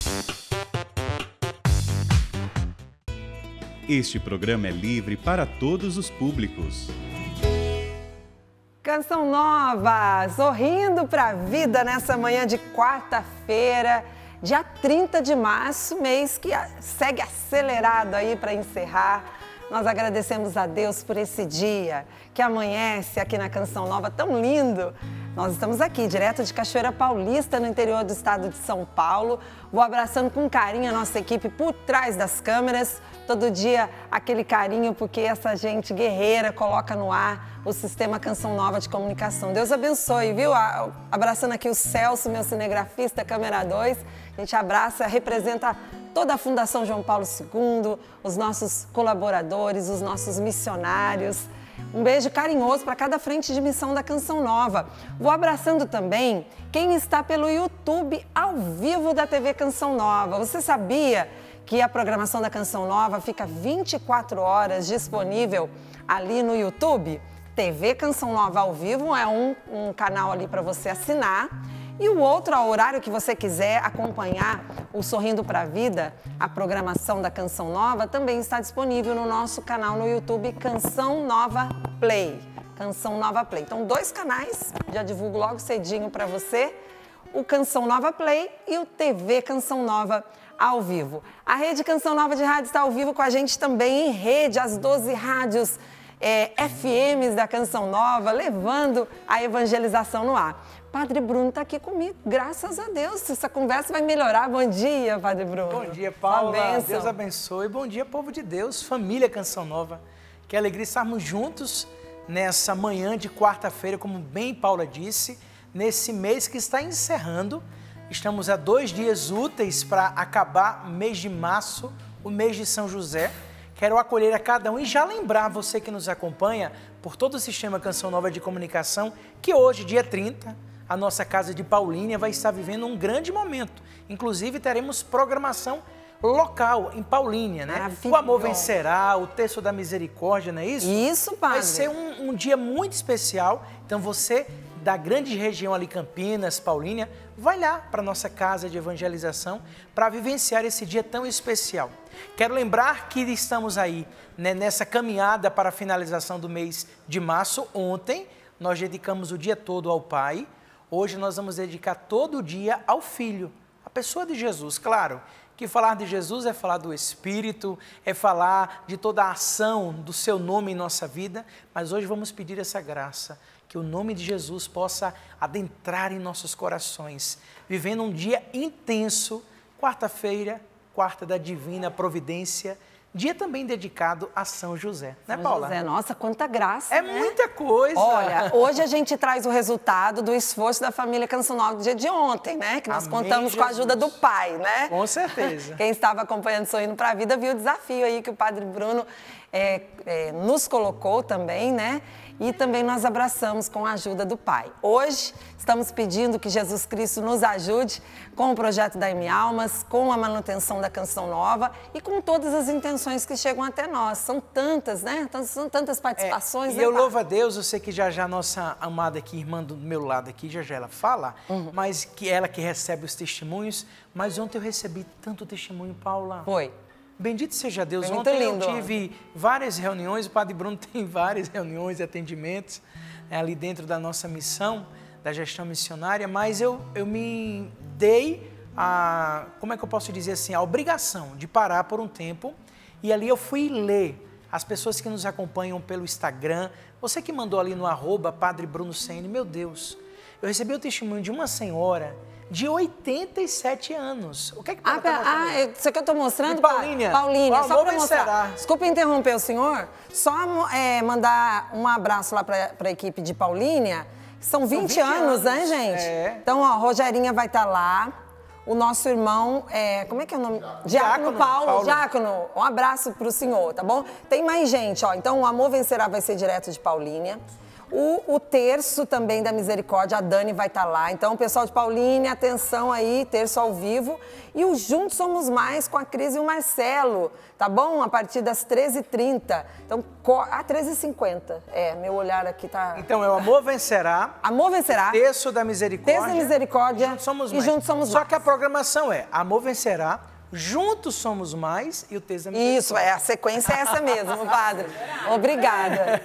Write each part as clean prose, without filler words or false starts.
Este programa é livre para todos os públicos. Canção Nova, sorrindo para a vida nessa manhã de quarta-feira, dia 30 de março, mês que segue acelerado aí para encerrar. Nós agradecemos a Deus por esse dia que amanhece aqui na Canção Nova, tão lindo. Nós estamos aqui, direto de Cachoeira Paulista, no interior do estado de São Paulo. Vou abraçando com carinho a nossa equipe por trás das câmeras. Todo dia aquele carinho, porque essa gente guerreira coloca no ar o Sistema Canção Nova de Comunicação. Deus abençoe, viu? Abraçando aqui o Celso, meu cinegrafista, câmera 2. A gente abraça, representa toda a Fundação João Paulo II, os nossos colaboradores, os nossos missionários. Um beijo carinhoso para cada frente de missão da Canção Nova. Vou abraçando também quem está pelo YouTube ao vivo da TV Canção Nova. Você sabia que a programação da Canção Nova fica 24 horas disponível ali no YouTube? TV Canção Nova ao vivo é um canal ali para você assinar. E o outro, ao horário que você quiser acompanhar o Sorrindo para a Vida, a programação da Canção Nova, também está disponível no nosso canal no YouTube Canção Nova Play. Canção Nova Play. Então, 2 canais, já divulgo logo cedinho para você, o Canção Nova Play e o TV Canção Nova ao vivo. A Rede Canção Nova de Rádio está ao vivo com a gente também em rede, as 12 rádios FMs da Canção Nova, levando a evangelização no ar. Padre Bruno está aqui comigo, graças a Deus, essa conversa vai melhorar. Bom dia, Padre Bruno. Bom dia, Paula, Deus abençoe. Bom dia, povo de Deus, família Canção Nova. Que alegria estarmos juntos nessa manhã de quarta-feira, como bem Paula disse, nesse mês que está encerrando. Estamos a 2 dias úteis para acabar o mês de março, o mês de São José. Quero acolher a cada um e já lembrar você que nos acompanha por todo o Sistema Canção Nova de Comunicação, que hoje, dia 30, a nossa casa de Paulínia vai estar vivendo um grande momento. Inclusive, teremos programação local em Paulínia, né? O Amor Vencerá, o Terço da Misericórdia, não é isso? Isso, Padre. Vai ser um dia muito especial. Então, você da grande região ali, Campinas, Paulínia, vai lá para a nossa casa de evangelização para vivenciar esse dia tão especial. Quero lembrar que estamos aí, né, nessa caminhada para a finalização do mês de março. Ontem nós dedicamos o dia todo ao Pai. Hoje nós vamos dedicar todo o dia ao Filho, a pessoa de Jesus. Claro que falar de Jesus é falar do Espírito, é falar de toda a ação do seu nome em nossa vida, mas hoje vamos pedir essa graça, que o nome de Jesus possa adentrar em nossos corações, vivendo um dia intenso, quarta-feira, quarta da Divina Providência, dia também dedicado a São José, né, Paula? José, nossa, quanta graça, É, né? muita coisa. Olha, hoje a gente traz o resultado do esforço da família Canção Nova do dia de ontem, né? Que nós contamos com a ajuda do Pai, né? Com certeza. Quem estava acompanhando Sorrindo para a Vida viu o desafio aí que o Padre Bruno nos colocou também, né? E também nós abraçamos com a ajuda do Pai. Hoje estamos pedindo que Jesus Cristo nos ajude com o projeto da M Almas, com a manutenção da Canção Nova e com todas as intenções que chegam até nós. São tantas, né? São tantas participações. E eu louvo a Deus, eu sei que já a nossa amada aqui, irmã do meu lado aqui, já ela fala, mas que ela que recebe os testemunhos, mas ontem eu recebi tanto testemunho, Paula. Foi. Bendito seja Deus. Foi Ontem lindo, eu tive várias reuniões, o Padre Bruno tem várias reuniões e atendimentos ali dentro da nossa missão, da gestão missionária, mas eu me dei a, como é que eu posso dizer assim, a obrigação de parar por um tempo e ali eu fui ler as pessoas que nos acompanham pelo Instagram, você que mandou ali no @Padre Bruno Ceni, meu Deus, eu recebi o testemunho de uma senhora de 87 anos. O que é que Paula está mostrando? Isso aqui eu estou mostrando, Paulínia. Paulínia, só para mostrar. Vencerá. Desculpa interromper o senhor, só mandar um abraço lá para a equipe de Paulínia. São 20 anos, né, gente? É. Então, ó, Rogerinha vai estar lá. O nosso irmão, como é que é o nome? Diácono Paulo. Diácono, um abraço para o senhor, tá bom? Tem mais gente, ó. Então, o Amor Vencerá vai ser direto de Paulínia. O terço também da Misericórdia, a Dani vai estar lá. Então, pessoal de Paulínia, atenção aí, terço ao vivo. E o Juntos Somos Mais com a Cris e o Marcelo, tá bom? A partir das 13h30. Então, 13h50. Meu olhar aqui tá... Então, é o Amor Vencerá. Amor Vencerá. Terço da Misericórdia. Terço da Misericórdia. Juntos Somos e Mais. Juntos Somos Só Mais. que a programação é Amor Vencerá, Juntos Somos Mais e o Terço da Misericórdia. Isso, a sequência é essa mesmo, padre. Obrigada.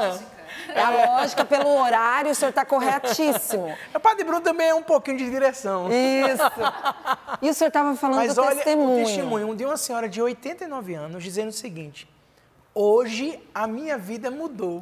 É a lógica, pelo horário, o senhor está corretíssimo. O Padre Bruno também é um pouquinho de direção. Isso. E o senhor estava falando Mas do olha, testemunho. o testemunho de uma senhora de 89 anos dizendo o seguinte: hoje a minha vida mudou.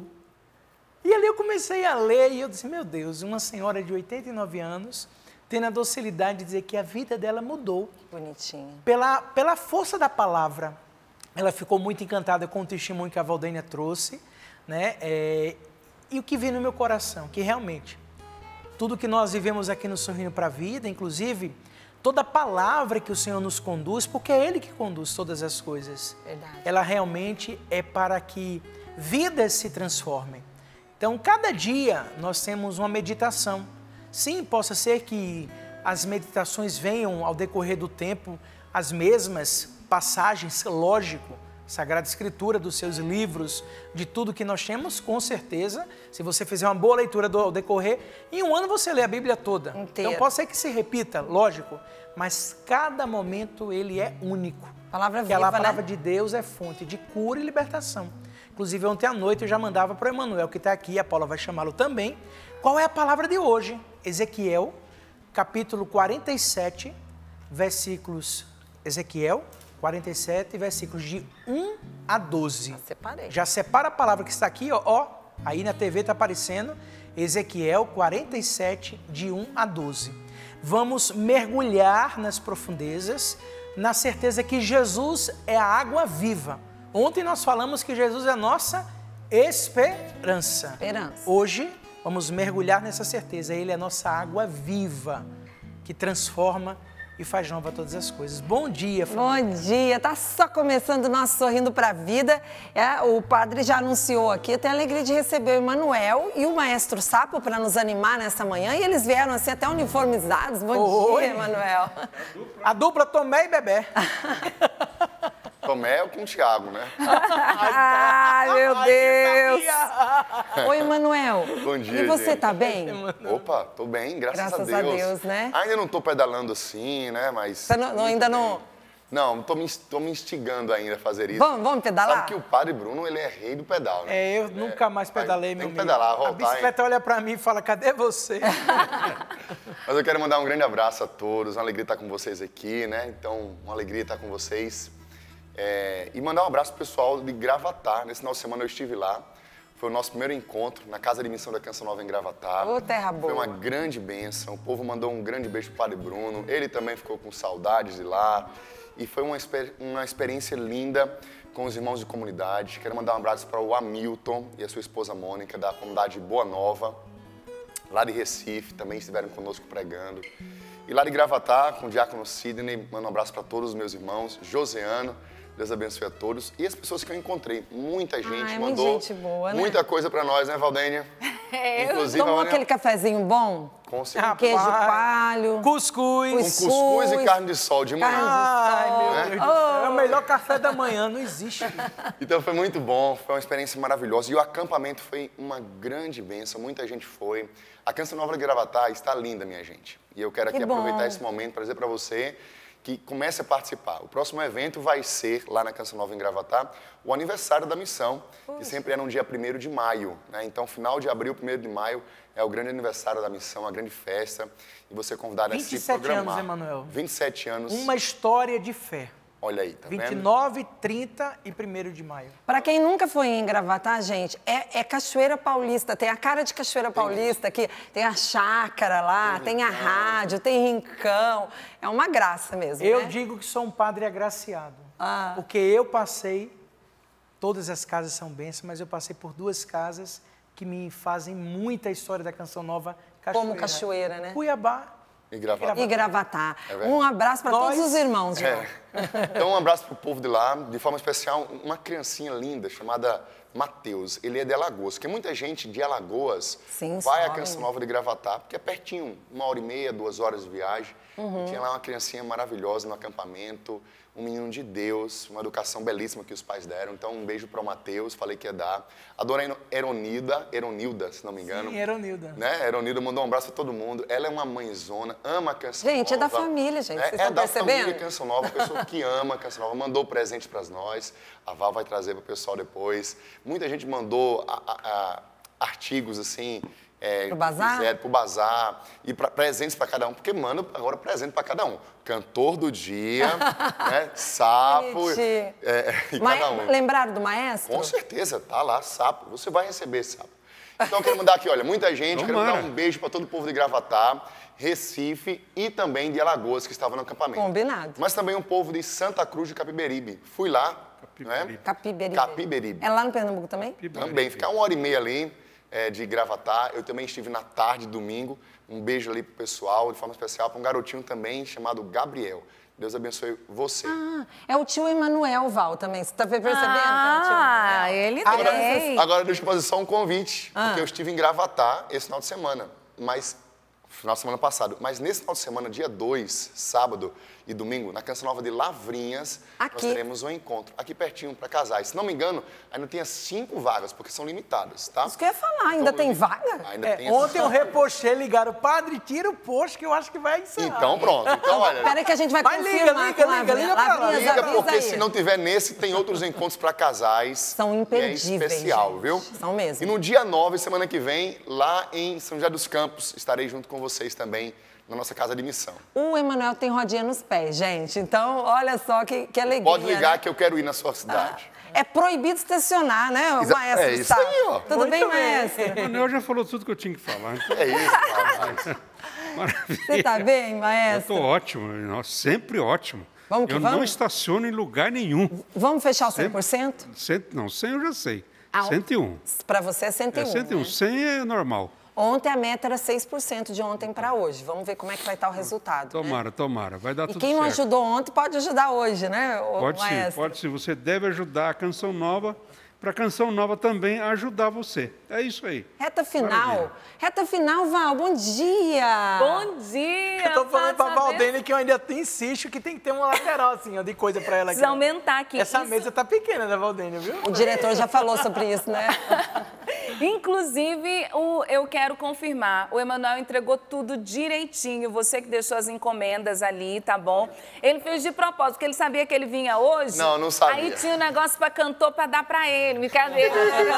E ali eu comecei a ler e eu disse, meu Deus, uma senhora de 89 anos tendo a docilidade de dizer que a vida dela mudou. Bonitinha. Pela força da palavra. Ela ficou muito encantada com o testemunho que a Valdênia trouxe, né? E o que veio no meu coração, que realmente, tudo que nós vivemos aqui no Sorrindo para a Vida, inclusive, toda palavra que o Senhor nos conduz, porque é Ele que conduz todas as coisas. Verdade. Ela realmente é para que vidas se transformem. Então, cada dia nós temos uma meditação. Sim, possa ser que as meditações venham ao decorrer do tempo, as mesmas passagens, lógico, Sagrada Escritura, dos seus livros, de tudo que nós temos, com certeza, se você fizer uma boa leitura ao decorrer, em um ano você lê a Bíblia toda. Inteira. Então pode ser que se repita, lógico, mas cada momento ele é único. Palavra Porque viva, a palavra né? de Deus é fonte de cura e libertação. Inclusive, ontem à noite eu já mandava para o Emanuel, que está aqui, a Paula vai chamá-lo também. Qual é a palavra de hoje? Ezequiel, capítulo 47, versículos... Ezequiel 47, versículos de 1 a 12. Já separei. Já separa a palavra que está aqui, ó. Aí na TV está aparecendo. Ezequiel 47, de 1 a 12. Vamos mergulhar nas profundezas, na certeza que Jesus é a água viva. Ontem nós falamos que Jesus é a nossa esperança. Hoje vamos mergulhar nessa certeza. Ele é a nossa água viva, que transforma e faz nova todas as coisas. Bom dia, família. Bom dia, tá só começando o nosso Sorrindo para a Vida. O padre já anunciou aqui, eu tenho a alegria de receber o Emanuel e o Maestro Sapo para nos animar nessa manhã. E eles vieram assim até uniformizados. Bom dia, Emanuel. A dupla Tomé e Bebé. Tomé é com o Thiago, né? Ai, meu Deus. Oi, Emanuel. Bom dia, E você gente. tá bem? Opa, tô bem, graças a Deus. Graças a Deus, né? Ainda não tô pedalando assim, né? Mas... Você ainda não... Não, tô me instigando ainda a fazer isso. Vamos pedalar? Sabe que o Padre Bruno, ele é rei do pedal, né? Eu nunca mais pedalei, meu Tem que amigo. pedalar, voltar. A bicicleta olha pra mim e fala, cadê você? Mas eu quero mandar um grande abraço a todos, uma alegria estar com vocês aqui, né? Então, uma alegria estar com vocês. E mandar um abraço pro pessoal de Gravatar. Nesse final de semana eu estive lá. Foi o nosso primeiro encontro na Casa de Missão da Canção Nova em Gravatar. Ô, terra boa. Foi uma grande bênção. O povo mandou um grande beijo pro Padre Bruno. Ele também ficou com saudades de lá. E foi uma experiência linda com os irmãos de comunidade. Quero mandar um abraço para o Hamilton e a sua esposa Mônica, da comunidade Boa Nova, lá de Recife, também estiveram conosco pregando. E lá de Gravatar, com o diácono Sidney, mando um abraço para todos os meus irmãos, Joseano, Deus abençoe a todos. E as pesões que eu encontrei, muita gente mandou gente boa, né? muita coisa para nós, né, Valdênia? Inclusive, Tomou a Vânia- aquele cafezinho bom? Com certeza. Queijo coalho. Cuscuz. Com cuscuz e carne de sol de manhã. Ai, meu Né? Deus do céu. É o melhor café da manhã, não existe. Então foi muito bom, foi uma experiência maravilhosa. E o acampamento foi uma grande bênção, muita gente foi. A Canção Nova de Gravatar está linda, minha gente. E eu quero aqui Que bom. aproveitar esse momento para dizer para você que comece a participar. O próximo evento vai ser, lá na Canção Nova em Gravatar, o aniversário da missão, que sempre é no dia 1º de maio. Né? Então, final de abril, 1º de maio, é o grande aniversário da missão, a grande festa. E você é convidado a se 27 programar. anos, Emanuel. 27 anos. Uma história de fé. Olha aí, tá vendo? 29, 30 e 1º de maio. Para quem nunca foi em Gravatar, gente, é Cachoeira Paulista, tem a cara de Cachoeira Paulista aqui, tem a chácara lá, tem a rádio, tem rincão, é uma graça mesmo, Eu né? digo que sou um padre agraciado. Ah. Porque eu passei, todas as casas são bênçãos, mas eu passei por 2 casas que me fazem muita história da Canção Nova Cachoeira. Como Cachoeira, né? Cuiabá. E Gravatar. E Gravatar. É verdade. Um abraço para Nós- todos os irmãos, João. Então, um abraço pro povo de lá, de forma especial, uma criancinha linda chamada Matheus. Ele é de Alagoas, porque muita gente de Alagoas vai à Canção Nova de Gravatá, porque é pertinho, 1h30, 2 horas de viagem. Tinha lá uma criancinha maravilhosa no acampamento, um menino de Deus, uma educação belíssima que os pais deram. Então, um beijo para o Matheus, falei que ia dar. A dona Eronilda, se não me engano. Sim, Eronilda. Né? Eronilda mandou um abraço para todo mundo. Ela é uma mãezona, ama a Canção Nova. Gente, é da família, gente. Vocês estão percebendo? É da família Canção Nova, pessoa que ama a Canção Nova. Mandou presente para nós. A Val vai trazer para o pessoal depois. Muita gente mandou artigos, assim... Pro bazar? Pro bazar e presentes para cada um, porque manda agora presente para cada um. Cantor do dia, né? Sapo, e cada um. Lembraram do maestro? Com certeza, tá lá, sapo. Você vai receber sapo. Então, eu quero mandar aqui, olha, muita gente. Quero mandar um beijo para todo o povo de Gravatá, Recife e também de Alagoas, que estavam no acampamento. Combinado. Mas também um povo de Santa Cruz de Capiberibe. Fui lá. Capiberibe. É lá no Pernambuco também? Também, ficar 1h30 ali. De Gravatá. Eu também estive na tarde, domingo. Um beijo ali pro pessoal, de forma especial, para um garotinho também chamado Gabriel. Deus abençoe você. É o tio Emanuel, Val, também. Você tá percebendo? Ele tem. Agora deixa eu fazer só um convite, porque eu estive em Gravatá esse final de semana, final de semana passado. Mas nesse final de semana, dia 2, sábado e domingo, na Canção Nova de Lavrinhas, nós teremos um encontro aqui pertinho para casais. Se não me engano, ainda tem 5 vagas, porque são limitadas, tá? Isso que eu ia falar, ainda tem vaga? Ainda tem ontem eu repostei, ligaram, padre, tira o post que eu acho que vai encerrar. Então pronto, então olha... Espera que a gente vai confirmar com Lavrinhas. Liga, porque se não tiver nesse, tem outros encontros para casais. São imperdíveis, é especial, gente. Viu? São mesmo. E no dia 9, semana que vem, lá em São José dos Campos, estarei junto com vocês também, na nossa casa de missão. O Emanuel tem rodinha nos pés, gente. Então, olha só que alegria. Pode ligar, que eu quero ir na sua cidade. É proibido estacionar, né, o maestro? É isso aí, ó. Tudo bem, maestro? O Emanuel já falou tudo que eu tinha que falar. Então... É isso, rapaz. Maravilha. Você tá bem, maestro? Eu tô ótimo, sempre ótimo. Vamos que vamos? Eu não estaciono em lugar nenhum. Vamos fechar o 100%? 100 eu já sei. 101. Para você é 101, 101. né? 100 é normal. Ontem a meta era 6% de ontem para hoje. Vamos ver como é que vai estar o resultado. Tomara. Vai dar tudo certo. E quem não ajudou ontem pode ajudar hoje, né, Pode sim. Você deve ajudar a Canção Nova, para a Canção Nova também ajudar você. É isso aí. Reta final, Val, bom dia! Bom dia! Eu tô falando pra Valdênia que eu ainda insisto que tem que ter uma lateral, assim, ó, de coisa pra ela aqui. Precisa aumentar aqui. Essa mesa tá pequena da Valdênia, viu? O diretor já falou sobre isso, né? Inclusive, eu quero confirmar, o Emanuel entregou tudo direitinho, você que deixou as encomendas ali, tá bom? Ele fez de propósito, porque ele sabia que ele vinha hoje. Não sabia. Aí tinha um negócio pra cantor pra dar pra ele, brincadeira.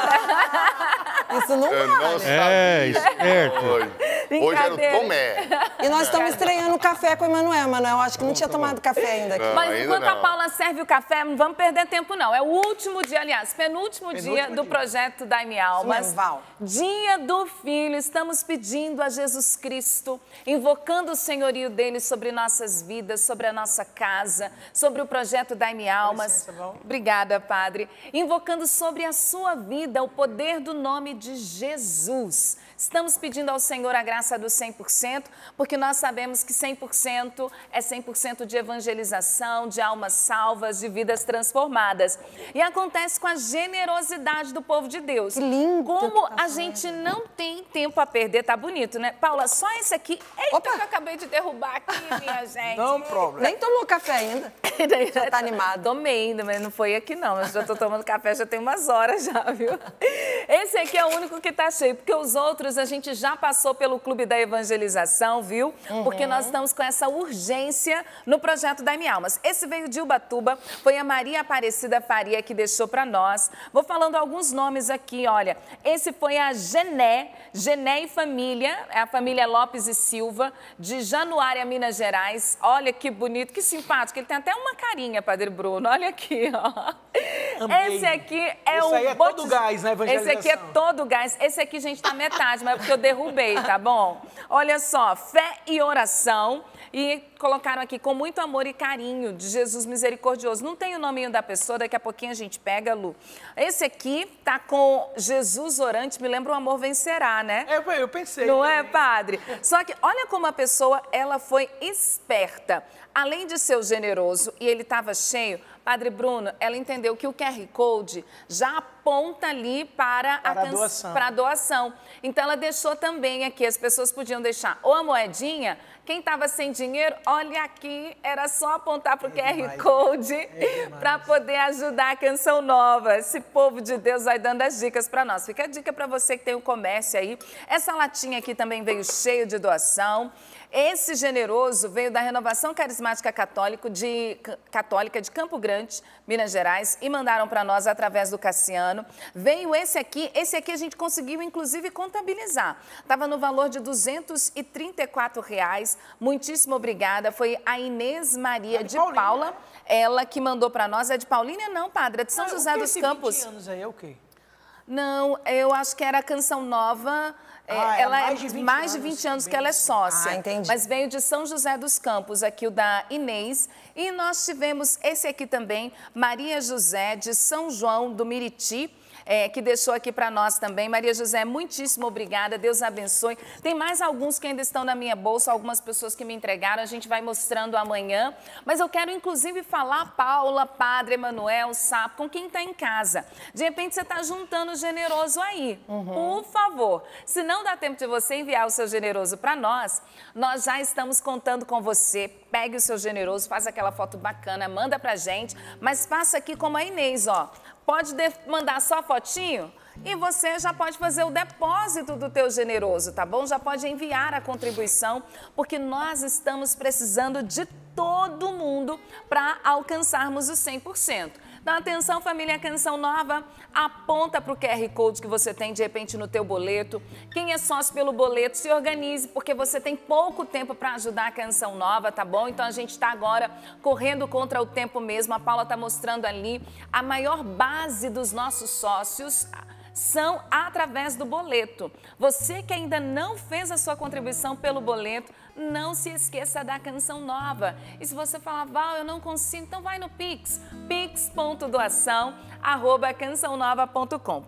Isso não vale. Não sabia. Esperto. Hoje era o Tomé. E nós estamos estreando o café com o Emanuel. Emanuel, acho que não tinha tomado café ainda aqui. Mas enquanto a Paula serve o café, não vamos perder tempo, não. É o último dia, aliás, penúltimo dia do projeto Dai-me Almas. Dia do Filho, estamos pedindo a Jesus Cristo, invocando o senhorio dele sobre nossas vidas, sobre a nossa casa, sobre o projeto Dai-me Almas. Obrigada, Padre. Invocando sobre a sua vida o poder do nome de Jesus. Estamos pedindo ao Senhor a graça do 100%, porque nós sabemos que 100% é 100% de evangelização, de almas salvas, de vidas transformadas. E acontece com a generosidade do povo de Deus. Que lindo! Como a gente não tem tempo a perder, tá bonito, né? Paula, só esse aqui. Eita, que eu acabei de derrubar aqui, minha gente. Não problema. Nem tomou café ainda. Já tá animado. Tomei ainda, mas não foi aqui não. Eu já tô tomando café, já tem umas horas já, viu? Esse aqui é o único que tá cheio, porque os outros a gente já passou pelo Clube da Evangelização, viu? Porque nós estamos com essa urgência no projeto Dai-me Almas. Esse veio de Ubatuba, foi a Maria Aparecida Faria que deixou para nós. Vou falando alguns nomes aqui, olha. Esse foi a Gené e família, é a família Lopes e Silva, de Januária, Minas Gerais. Olha que bonito, que simpático. Ele tem até uma carinha, Padre Bruno, olha aqui, ó. Amei. Esse aqui é Esse aí é todo gás na evangelização. Esse aqui é todo gás. Esse aqui, gente, tá metade, mas é porque eu derrubei, tá bom? Olha só, fé e oração. E colocaram aqui com muito amor e carinho de Jesus misericordioso. Não tem o nominho da pessoa, daqui a pouquinho a gente pega, Lu. Esse aqui tá com Jesus orante, me lembra o amor vencerá, né? Eu pensei. Não é, padre? Só que olha como a pessoa, ela foi esperta. Além de ser generoso e ele estava cheio, Padre Bruno, ela entendeu que o QR Code já aponta ali para a doação. Então, ela deixou também aqui, as pessoas podiam deixar ou a moedinha, quem estava sem dinheiro, olha aqui, era só apontar para o QR Code para poder ajudar a Canção Nova. Esse povo de Deus vai dando as dicas para nós. Fica a dica para você que tem um comércio aí. Essa latinha aqui também veio cheio de doação. Esse generoso veio da Renovação Carismática Católica de Campo Grande, Minas Gerais, e mandaram para nós através do Cassiano. Veio esse aqui a gente conseguiu inclusive contabilizar. Estava no valor de R$ 234. Muitíssimo obrigada. Foi a Inês Maria de Paula, ela que mandou para nós. É de Paulínia não, padre, é de São José dos Campos. 20 anos aí é o quê? Não, eu acho que era a Canção Nova. Ela é mais de 20 anos que ela é sócia. Entendi. Mas veio de São José dos Campos, aqui o da Inês. E nós tivemos esse aqui também, Maria José de São João do Miriti, que deixou aqui para nós também. Maria José, muitíssimo obrigada, Deus abençoe. Tem mais alguns que ainda estão na minha bolsa, algumas pessoas que me entregaram, a gente vai mostrando amanhã. Mas eu quero inclusive falar, Paula, Padre Emanuel, Sapo, com quem está em casa. De repente você está juntando generoso aí, por favor. Se não dá tempo de você enviar o seu generoso para nós já estamos contando com você. Pegue o seu generoso, faz aquela foto bacana, manda pra gente, mas faça aqui como a Inês, ó. Pode mandar só fotinho e você já pode fazer o depósito do teu generoso, tá bom? Já pode enviar a contribuição, porque nós estamos precisando de todo mundo para alcançarmos os 100%. Então, atenção, família Canção Nova, aponta para o QR Code que você tem, de repente, no teu boleto. Quem é sócio pelo boleto, se organize, porque você tem pouco tempo para ajudar a Canção Nova, tá bom? Então, a gente está agora correndo contra o tempo mesmo. A Paula está mostrando ali a maior base dos nossos sócios são através do boleto. Você que ainda não fez a sua contribuição pelo boleto, não se esqueça da Canção Nova. E se você falar, Val, eu não consigo, então vai no Pix, pix.doação@cançãonova.com,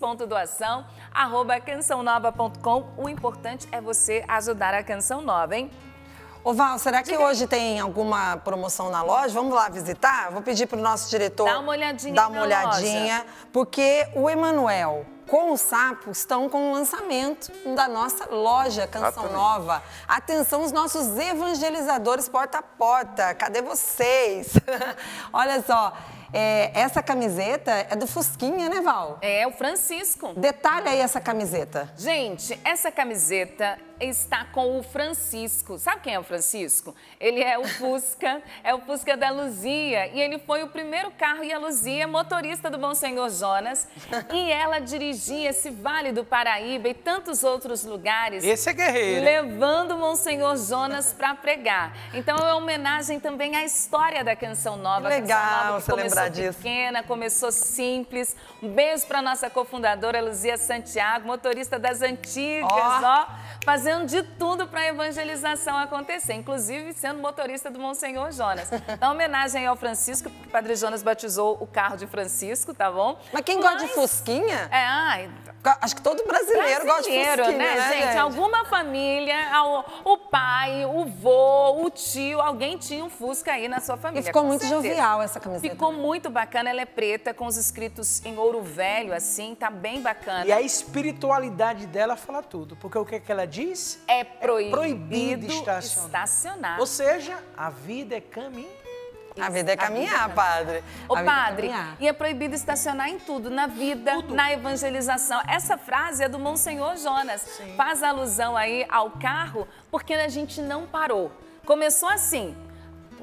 pix.doação@cançãonova.com. O importante é você ajudar a Canção Nova, hein? Ô Val, será que hoje tem alguma promoção na loja? Vamos lá visitar? Vou pedir para o nosso diretor dar uma olhadinha na loja. Porque o Emanuel com o Sapo estão com o lançamento da nossa loja Canção Nova. Atenção, os nossos evangelizadores porta a porta. Cadê vocês? Olha só. Essa camiseta é do Fusquinha, né, Val? É, o Francisco. Detalhe aí essa camiseta. Gente, essa camiseta está com o Francisco. Sabe quem é o Francisco? Ele é o Fusca da Luzia. E ele foi o primeiro carro e a Luzia, motorista do Monsenhor Jonas. E ela dirigia esse Vale do Paraíba e tantos outros lugares. Esse é guerreiro. Levando o Monsenhor Jonas para pregar. Então é uma homenagem também à história da Canção Nova. Legal você lembrar disso. Pequena, começou simples. Um beijo para nossa cofundadora Luzia Santiago, motorista das antigas, ó, fazendo de tudo para a evangelização acontecer, inclusive sendo motorista do Monsenhor Jonas. Então, homenagem ao Francisco, porque o Padre Jonas batizou o carro de Francisco, tá bom? Mas quem gosta de Fusquinha? Acho que todo brasileiro gosta de Fusquinha, né, gente? Alguma família, o pai, o vô, o tio, alguém tinha um Fusca aí na sua família. E ficou muito jovial essa camiseta. Ficou muito bacana, ela é preta, com os escritos em ouro velho, assim, tá bem bacana. E a espiritualidade dela fala tudo, porque o que é que ela diz? É proibido estacionar. Ou seja, a vida é caminho. A vida é caminhar, padre. Ô, padre, e é proibido estacionar em tudo, na vida, na evangelização. Essa frase é do Monsenhor Jonas. Sim. Faz alusão aí ao carro, porque a gente não parou. Começou assim.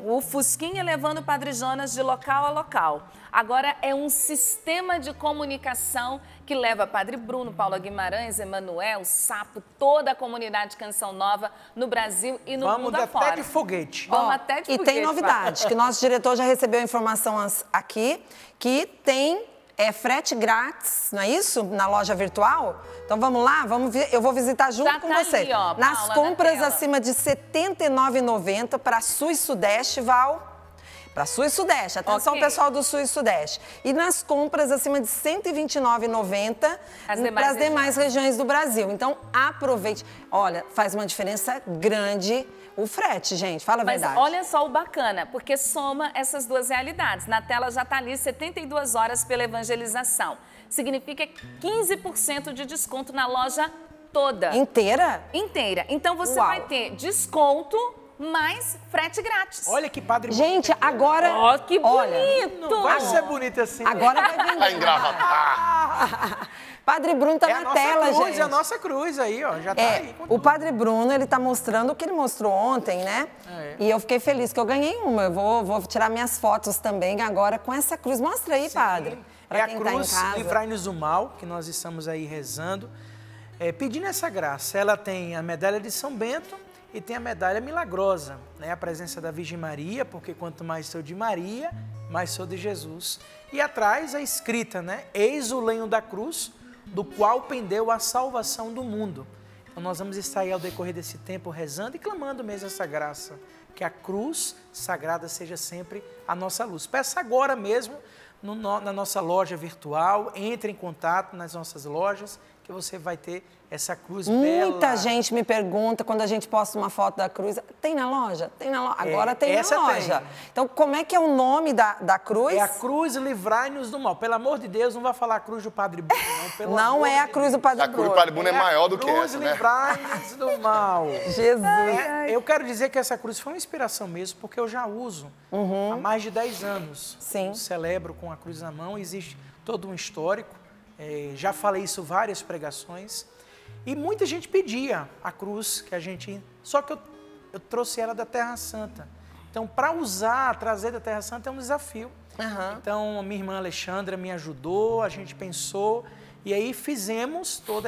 o Fusquinha levando o Padre Jonas de local a local. Agora é um sistema de comunicação que leva Padre Bruno, Paula Guimarães, Emanuel, Sapo, toda a comunidade Canção Nova no Brasil e no mundo afora. Vamos até de foguete. Vamos até de foguete. E tem novidade, que nosso diretor já recebeu informação aqui, que tem frete grátis, não é isso? Na loja virtual. Então vamos lá, eu vou visitar junto com você. Ali, ó, nas Paula, compras acima de R$ 79,90 para Sul e Sudeste, Val. Para Sul e Sudeste, atenção pessoal do Sul e Sudeste. E nas compras acima de R$ 129,90 para as demais regiões do Brasil. Então aproveite. Olha, faz uma diferença grande o frete, gente, fala a verdade. Mas olha só o bacana, porque soma essas duas realidades. Na tela já está ali 72 horas pela evangelização. Significa 15% de desconto na loja toda. Inteira? Inteira. Então você vai ter desconto mais frete grátis. Olha que Padre Bruno. Gente, agora... Ó, que bonito! Não vai ser bonito assim. Agora vai vir. Vai engravatar. Padre Bruno tá na tela, gente. É a nossa cruz aí, ó. Já tá aí. O Padre Bruno, ele tá mostrando o que ele mostrou ontem, né? E eu fiquei feliz que eu ganhei uma. Eu vou tirar minhas fotos também agora com essa cruz. Mostra aí, Padre. É a cruz Livrai-nos do Mal, que nós estamos aí rezando, pedindo essa graça. Ela tem a medalha de São Bento e tem a medalha milagrosa, né? A presença da Virgem Maria, porque quanto mais sou de Maria, mais sou de Jesus. E atrás a escrita, né? Eis o lenho da cruz, do qual pendeu a salvação do mundo. Então nós vamos estar aí ao decorrer desse tempo rezando e clamando mesmo essa graça, que a cruz sagrada seja sempre a nossa luz. Peça agora mesmo na nossa loja virtual, entre em contato nas nossas lojas, que você vai ter essa cruz bela. Muita gente me pergunta, quando a gente posta uma foto da cruz, tem na loja? Tem na loja. Agora tem na loja. Tem. Então, como é que é o nome da cruz? É a cruz Livrai-nos do Mal. Pelo amor de Deus, não vai falar a cruz do Padre Bruno, não. Não é a cruz do Padre Bruno. A cruz do Padre Bruno é maior do que essa, né? Cruz Livrai-nos do Mal. Jesus. Eu quero dizer que essa cruz foi uma inspiração mesmo, porque eu já uso há mais de 10 anos. Sim. Eu celebro com a cruz na mão, existe todo um histórico. Já falei isso em várias pregações. E muita gente pedia a cruz que a gente... Só que eu trouxe ela da Terra Santa. Então, para trazer da Terra Santa é um desafio. Então, a minha irmã Alexandra me ajudou, a gente pensou, e aí fizemos toda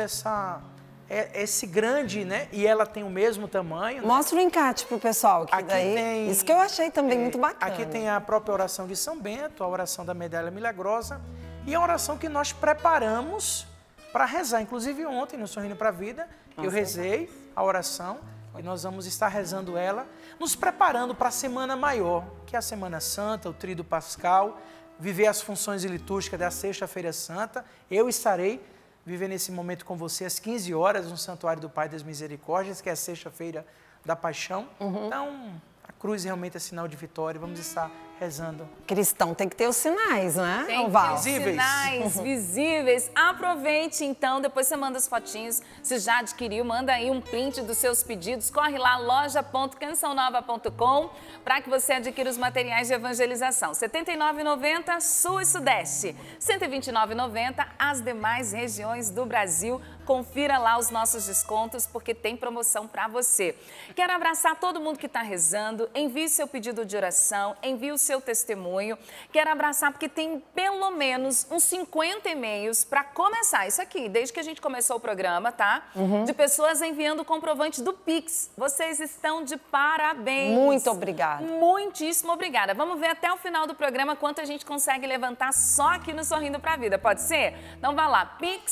esse grande, né? E ela tem o mesmo tamanho. Né? Mostra o encarte pro pessoal. Que daí, isso que eu achei também muito bacana. Aqui tem a própria oração de São Bento, a oração da Medalha Milagrosa, e a oração que nós preparamos para rezar. Inclusive ontem, no Sorrindo para a Vida, eu rezei a oração e nós vamos estar rezando ela, nos preparando para a Semana Maior, que é a Semana Santa, o Tríduo Pascal, viver as funções litúrgicas da Sexta-feira Santa. Eu estarei vivendo esse momento com você às 15 horas no Santuário do Pai das Misericórdias, que é a Sexta-feira da Paixão. Então, a cruz realmente é sinal de vitória. Vamos estar rezando. Cristão tem que ter os sinais, não é? Tem que ter os sinais visíveis. Aproveite, então, depois você manda as fotinhos. Se já adquiriu, manda aí um print dos seus pedidos. Corre lá, loja.cançãonova.com, para que você adquira os materiais de evangelização. R$ 79,90 Sul e Sudeste, R$ 129,90 as demais regiões do Brasil. Confira lá os nossos descontos, porque tem promoção para você. Quero abraçar todo mundo que está rezando. Envie seu pedido de oração, envie o seu testemunho. Quero abraçar porque tem pelo menos uns 50 e-mails para começar isso aqui, desde que a gente começou o programa, tá? De pessoas enviando o comprovante do Pix. Vocês estão de parabéns. Muito obrigada. Muitíssimo obrigada. Vamos ver até o final do programa quanto a gente consegue levantar só aqui no Sorrindo pra Vida, pode ser? Então vá lá,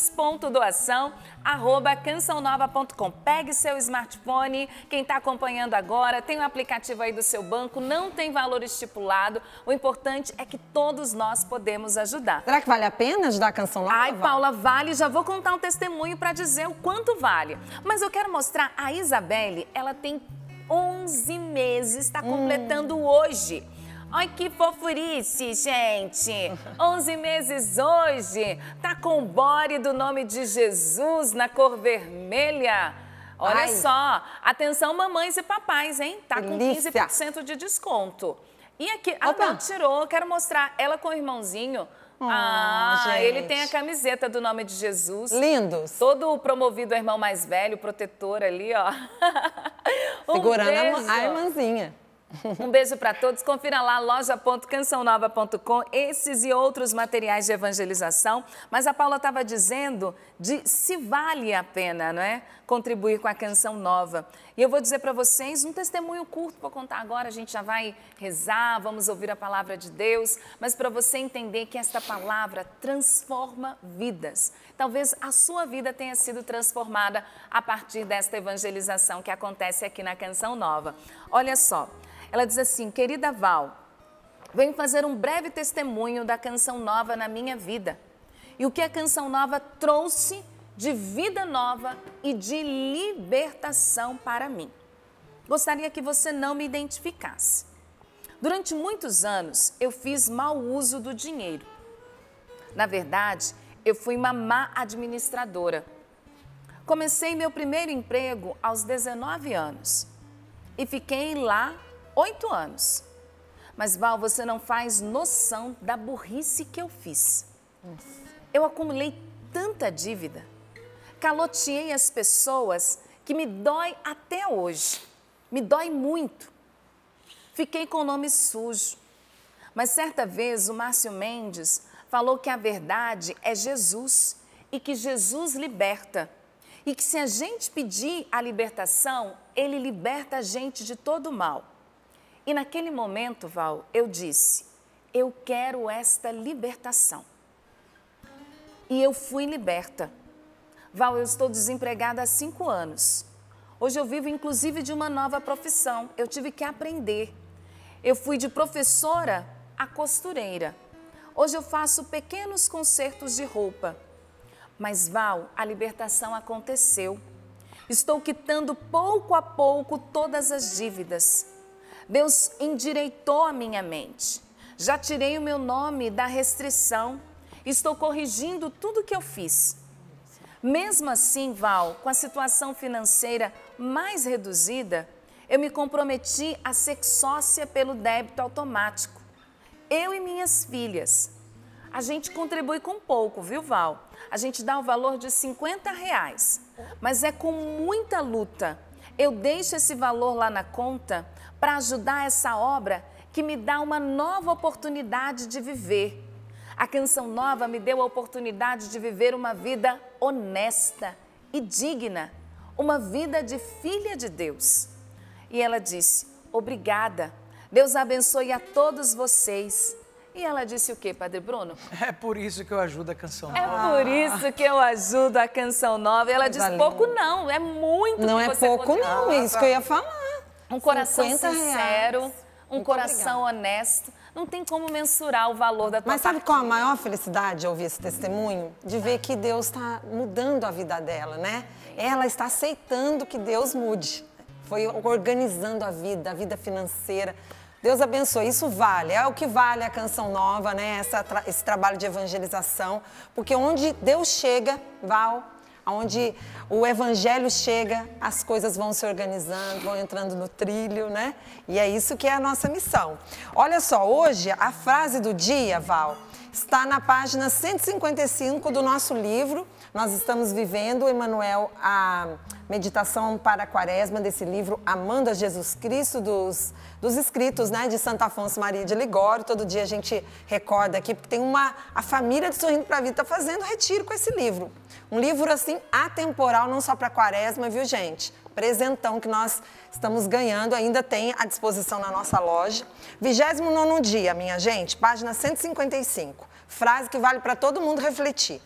pix.doação@cançãonova.com. Pegue seu smartphone, quem está acompanhando agora, tem o aplicativo aí do seu banco, não tem valor estipulado. O importante é que todos nós podemos ajudar. Será que vale a pena ajudar a Canção Nova? Ai, Paula, vale. Já vou contar um testemunho para dizer o quanto vale. Mas eu quero mostrar a Isabelle. Ela tem 11 meses, está completando hoje. Ai, que fofurice, gente. 11 meses hoje. Tá com o body do nome de Jesus na cor vermelha. Olha só. Atenção, mamães e papais, hein? Tá com 15% de desconto. E aqui, não tirou, quero mostrar ela com o irmãozinho. Gente. Ele tem a camiseta do nome de Jesus. Lindos. Todo promovido ao irmão mais velho, protetor ali, ó. Segurando a irmãzinha. Um beijo para todos. Confira lá, loja.cançãonova.com, esses e outros materiais de evangelização. Mas a Paula estava dizendo de se vale a pena, não é? Contribuir com a Canção Nova. E eu vou dizer para vocês um testemunho curto, vou contar agora, a gente já vai rezar, vamos ouvir a palavra de Deus, mas para você entender que esta palavra transforma vidas. Talvez a sua vida tenha sido transformada a partir desta evangelização que acontece aqui na Canção Nova. Olha só, ela diz assim: querida Val, venho fazer um breve testemunho da Canção Nova na minha vida e o que a Canção Nova trouxe de vida nova e de libertação para mim. Gostaria que você não me identificasse. Durante muitos anos, eu fiz mau uso do dinheiro. Na verdade, eu fui uma má administradora. Comecei meu primeiro emprego aos 19 anos e fiquei lá 8 anos. Mas, Val, você não faz noção da burrice que eu fiz. Eu acumulei tanta dívida. Caloteei as pessoas que me dói até hoje. Me dói muito. Fiquei com o nome sujo. Mas certa vez o Márcio Mendes falou que a verdade é Jesus e que Jesus liberta. E que se a gente pedir a libertação, Ele liberta a gente de todo o mal. E naquele momento, Val, eu disse, eu quero esta libertação. E eu fui liberta. Val, eu estou desempregada há 5 anos. Hoje eu vivo inclusive de uma nova profissão. Eu tive que aprender. Eu fui de professora a costureira. Hoje eu faço pequenos consertos de roupa. Mas, Val, a libertação aconteceu. Estou quitando pouco a pouco todas as dívidas. Deus endireitou a minha mente. Já tirei o meu nome da restrição. Estou corrigindo tudo que eu fiz. Mesmo assim, Val, com a situação financeira mais reduzida, eu me comprometi a ser sócia pelo débito automático. Eu e minhas filhas. A gente contribui com pouco, viu, Val? A gente dá o valor de R$50, mas é com muita luta. Eu deixo esse valor lá na conta para ajudar essa obra que me dá uma nova oportunidade de viver. A Canção Nova me deu a oportunidade de viver uma vida honesta e digna, uma vida de filha de Deus. E ela disse, obrigada, Deus abençoe a todos vocês. E ela disse o quê, Padre Bruno? É por isso que eu ajudo a Canção Nova. É por isso que eu ajudo a Canção Nova. E ela disse, pouco não, é muito não que você Não é pouco não, é isso que eu ia falar. Um coração sincero, um coração honesto. Não tem como mensurar o valor da tua Mas sabe qual a maior felicidade de ouvir esse testemunho? De ver que Deus está mudando a vida dela, né? Ela está aceitando que Deus mude. Foi organizando a vida financeira. Deus abençoe, isso vale, é o que vale a Canção Nova, né? Esse trabalho de evangelização, porque onde Deus chega, Val, onde o evangelho chega, as coisas vão se organizando, vão entrando no trilho, né? E é isso que é a nossa missão. Olha só, hoje a frase do dia, Val, está na página 155 do nosso livro. Nós estamos vivendo, Emanuel, a meditação para a quaresma desse livro, Amando a Jesus Cristo, dos escritos, né, de Santo Afonso Maria de Ligório. Todo dia a gente recorda aqui, porque tem a família de Sorrindo para a Vida está fazendo retiro com esse livro. Um livro, assim, atemporal, não só para a quaresma, viu, gente? Presentão que nós estamos ganhando, ainda tem à disposição na nossa loja. 29º dia, minha gente, página 155. Frase que vale para todo mundo refletir.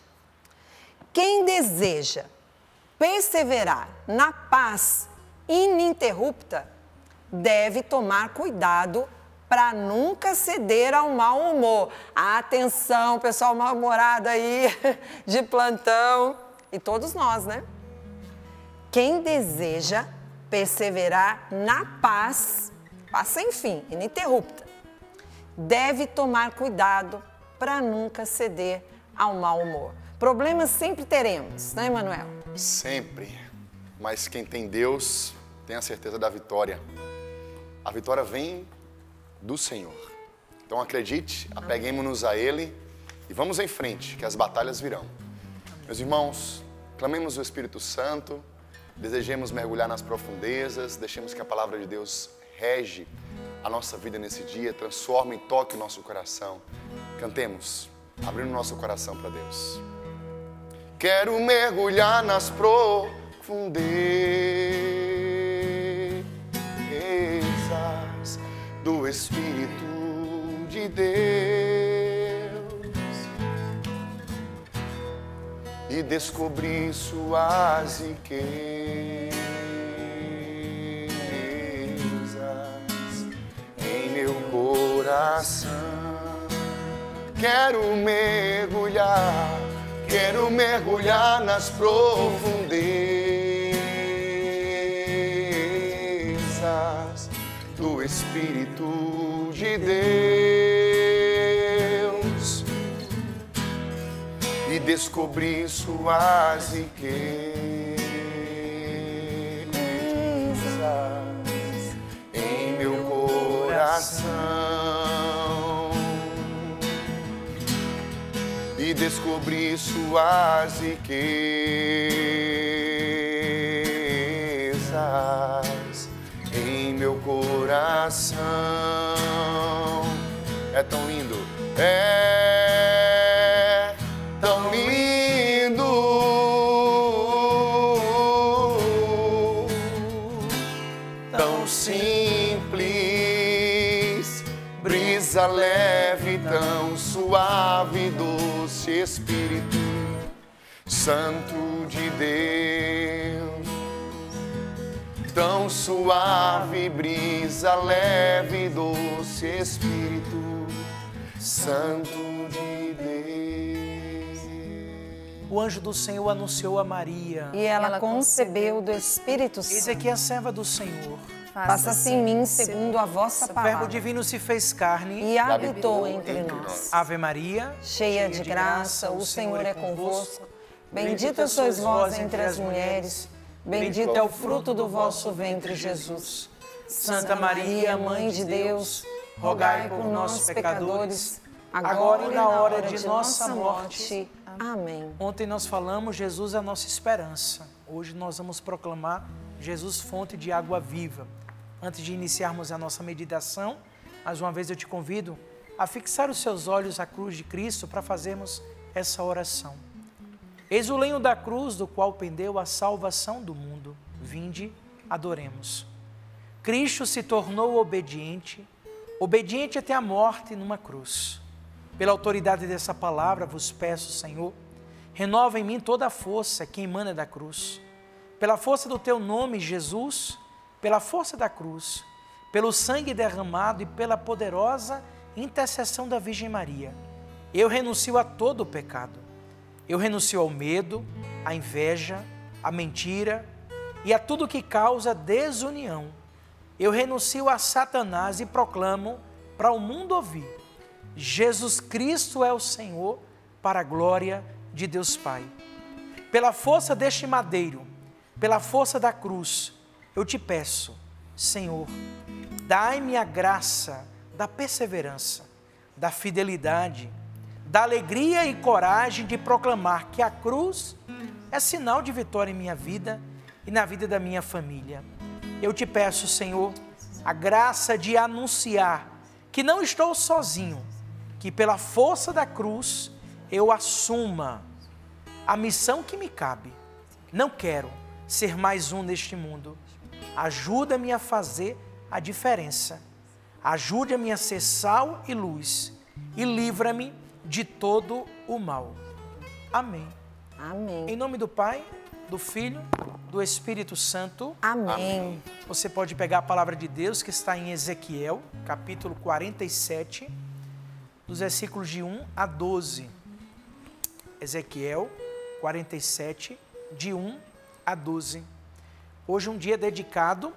Quem deseja perseverar na paz ininterrupta deve tomar cuidado para nunca ceder ao mau humor. Atenção, pessoal mal-humorado aí, de plantão, e todos nós, né? Quem deseja perseverar na paz sem fim, ininterrupta, deve tomar cuidado para nunca ceder ao mau humor. Problemas sempre teremos, né, Emanuel? Sempre. Mas quem tem Deus tem a certeza da vitória. A vitória vem do Senhor. Então acredite, apeguemos-nos a Ele e vamos em frente, que as batalhas virão. Meus irmãos, clamemos o Espírito Santo, desejemos mergulhar nas profundezas, deixemos que a palavra de Deus rege a nossa vida nesse dia, transforme e toque o nosso coração. Cantemos, abrindo nosso coração para Deus. Quero mergulhar nas profundezas do Espírito de Deus e descobrir suas riquezas em meu coração. Quero mergulhar nas profundezas do Espírito de Deus e descobrir suas riquezas em meu coração e descobrir suas riquezas em meu coração. É tão lindo, é tão lindo, tão simples, brisa leve, tão suave, doce Espírito Santo de Deus. Tão suave, brisa leve, doce Espírito Santo de Deus. O anjo do Senhor anunciou a Maria. E ela concebeu do Espírito Santo. Eis aqui a serva do Senhor. Faça-se em mim segundo a vossa O palavra. Verbo divino se fez carne E habitou entre nós. Ave Maria, Cheia de graça, o Senhor é convosco. Bendita sois vós entre as mulheres. Bendito é o fruto do vosso ventre, Jesus. Santa Maria, Mãe de Deus, rogai por nós, pecadores, agora e na hora de nossa morte. Amém. Ontem nós falamos Jesus é a nossa esperança. Hoje nós vamos proclamar Jesus fonte de água viva. Antes de iniciarmos a nossa meditação, mais uma vez eu te convido a fixar os seus olhos à cruz de Cristo para fazermos essa oração. Eis o lenho da cruz do qual pendeu a salvação do mundo. Vinde, adoremos. Cristo se tornou obediente até a morte numa cruz. Pela autoridade dessa palavra vos peço, Senhor, renova em mim toda a força que emana da cruz. Pela força do teu nome, Jesus, pela força da cruz, pelo sangue derramado e pela poderosa intercessão da Virgem Maria, eu renuncio a todo o pecado. Eu renuncio ao medo, à inveja, à mentira e a tudo que causa desunião. Eu renuncio a Satanás e proclamo para o mundo ouvir: Jesus Cristo é o Senhor, para a glória de Deus Pai. Pela força deste madeiro, pela força da cruz, eu te peço, Senhor, dai-me a graça da perseverança, da fidelidade, da alegria e coragem de proclamar que a cruz é sinal de vitória em minha vida e na vida da minha família. Eu te peço, Senhor, a graça de anunciar que não estou sozinho, que pela força da cruz eu assuma a missão que me cabe. Não quero ser mais um neste mundo. Ajuda-me a fazer a diferença. Ajuda-me a ser sal e luz e livra-me de todo o mal. Amém. Amém. Em nome do Pai, do Filho, do Espírito Santo. Amém. Você pode pegar a palavra de Deus que está em Ezequiel, capítulo 47, dos versículos de 1 a 12. Ezequiel 47, de 1 a 12. Hoje um dia dedicado,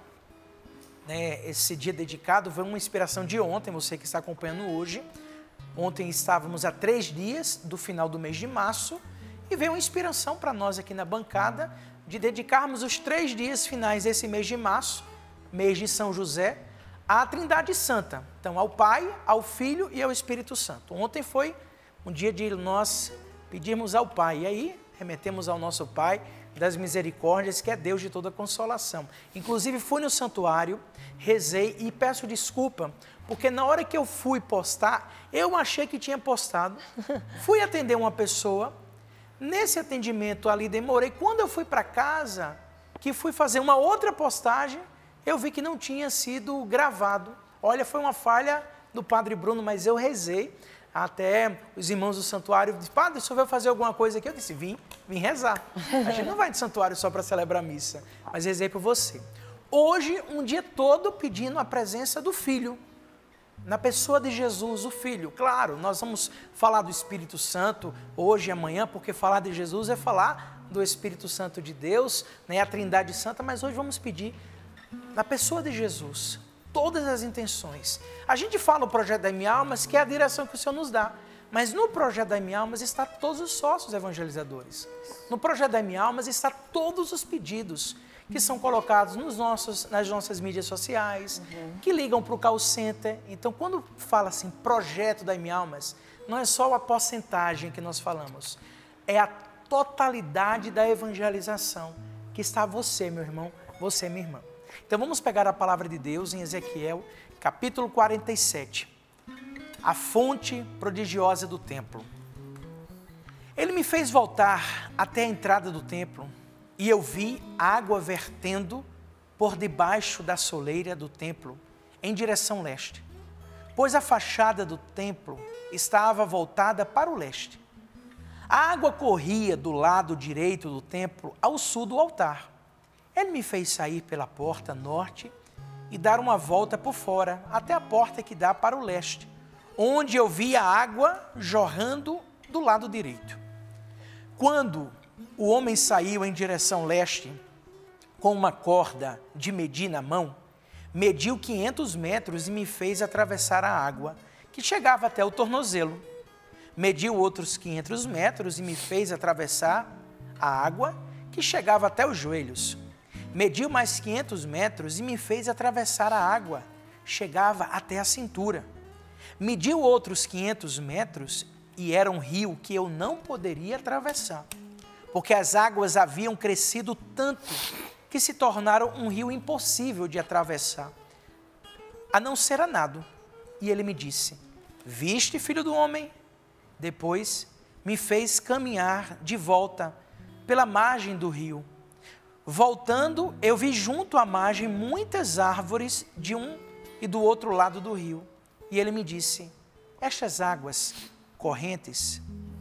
esse dia dedicado foi uma inspiração de ontem, você que está acompanhando hoje. Ontem estávamos a 3 dias do final do mês de março e veio uma inspiração para nós aqui na bancada de dedicarmos os 3 dias finais desse mês de março, mês de São José, à Trindade Santa. Então, ao Pai, ao Filho e ao Espírito Santo. Ontem foi um dia de nós pedirmos ao Pai, e aí remetemos ao nosso Pai das misericórdias, que é Deus de toda consolação. Inclusive, fui no santuário, rezei e peço desculpa, porque na hora que eu fui postar, eu achei que tinha postado, fui atender uma pessoa, nesse atendimento ali demorei, quando eu fui para casa, que fui fazer uma outra postagem, eu vi que não tinha sido gravado. Olha, foi uma falha do Padre Bruno, mas eu rezei, até os irmãos do santuário disseram, Padre, o senhor vai fazer alguma coisa aqui? Eu disse, vim rezar. A gente não vai de santuário só para celebrar a missa, mas rezei por você. Hoje, um dia todo pedindo a presença do Filho, na pessoa de Jesus, o Filho. Claro, nós vamos falar do Espírito Santo hoje e amanhã, porque falar de Jesus é falar do Espírito Santo de Deus, né, a Trindade Santa, mas hoje vamos pedir na pessoa de Jesus, todas as intenções. A gente fala o projeto da Minha Almas, que é a direção que o Senhor nos dá, mas no projeto da Minha Almas está todos os sócios evangelizadores. No projeto da Minha Almas está todos os pedidos que são colocados nas nossas mídias sociais, que ligam para o call center. Então, quando fala assim, projeto da Minha Almas, não é só a porcentagem que nós falamos, é a totalidade da evangelização que está você, meu irmão, você, minha irmã. Então, vamos pegar a palavra de Deus em Ezequiel, capítulo 47, a fonte prodigiosa do templo. Ele me fez voltar até a entrada do templo, e eu vi água vertendo por debaixo da soleira do templo, em direção leste, pois a fachada do templo estava voltada para o leste. A água corria do lado direito do templo ao sul do altar. Ele me fez sair pela porta norte e dar uma volta por fora, até a porta que dá para o leste, onde eu vi a água jorrando do lado direito. Quando o homem saiu em direção leste, com uma corda de medir na mão, mediu 500 metros e me fez atravessar a água, que chegava até o tornozelo. Mediu outros 500 metros e me fez atravessar a água, que chegava até os joelhos. Mediu mais 500 metros e me fez atravessar a água, chegava até a cintura. Mediu outros 500 metros e era um rio que eu não poderia atravessar, porque as águas haviam crescido tanto que se tornaram um rio impossível de atravessar, a não ser a nado. E ele me disse, viste, filho do homem? Depois me fez caminhar de volta pela margem do rio. Voltando, eu vi junto à margem muitas árvores de um e do outro lado do rio. E ele me disse, estas águas correntes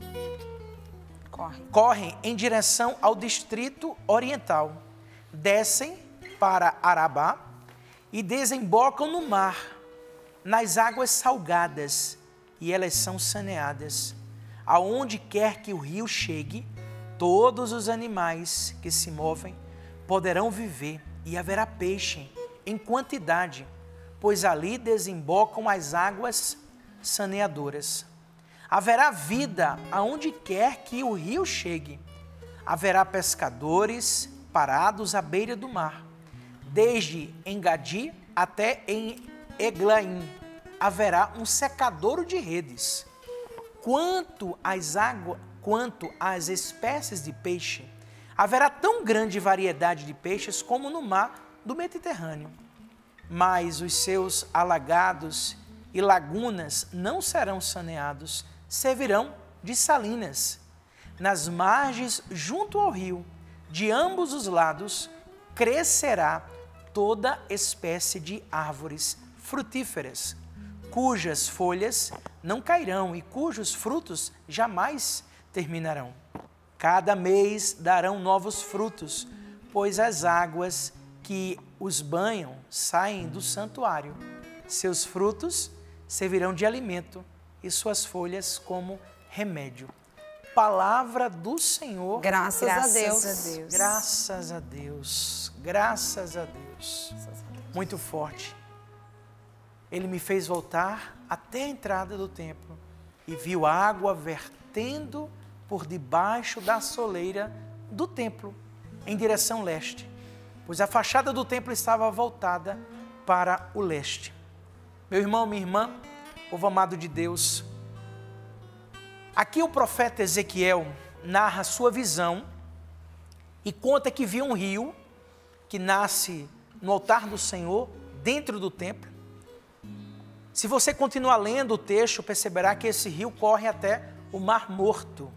correm em direção ao distrito oriental, descem para Arabá e desembocam no mar, nas águas salgadas, e elas são saneadas. Aonde quer que o rio chegue, todos os animais que se movem poderão viver e haverá peixe em quantidade, pois ali desembocam as águas saneadoras. Haverá vida aonde quer que o rio chegue. Haverá pescadores parados à beira do mar. Desde Engadi até em Eglaim haverá um secadouro de redes. Quanto às espécies de peixe, haverá tão grande variedade de peixes como no mar do Mediterrâneo. Mas os seus alagados e lagunas não serão saneados, servirão de salinas. Nas margens, junto ao rio, de ambos os lados, crescerá toda espécie de árvores frutíferas, cujas folhas não cairão e cujos frutos jamais terminarão. Cada mês darão novos frutos, pois as águas que os banham saem do santuário. Seus frutos servirão de alimento e suas folhas como remédio. Palavra do Senhor. Graças a Deus. Graças a Deus. Graças a Deus. Muito forte. Ele me fez voltar até a entrada do templo e viu água vertendo por debaixo da soleira do templo, em direção leste, pois a fachada do templo estava voltada para o leste. Meu irmão, minha irmã, povo amado de Deus, aqui o profeta Ezequiel narra sua visão e conta que viu um rio que nasce no altar do Senhor, dentro do templo. Se você continuar lendo o texto, perceberá que esse rio corre até o Mar Morto.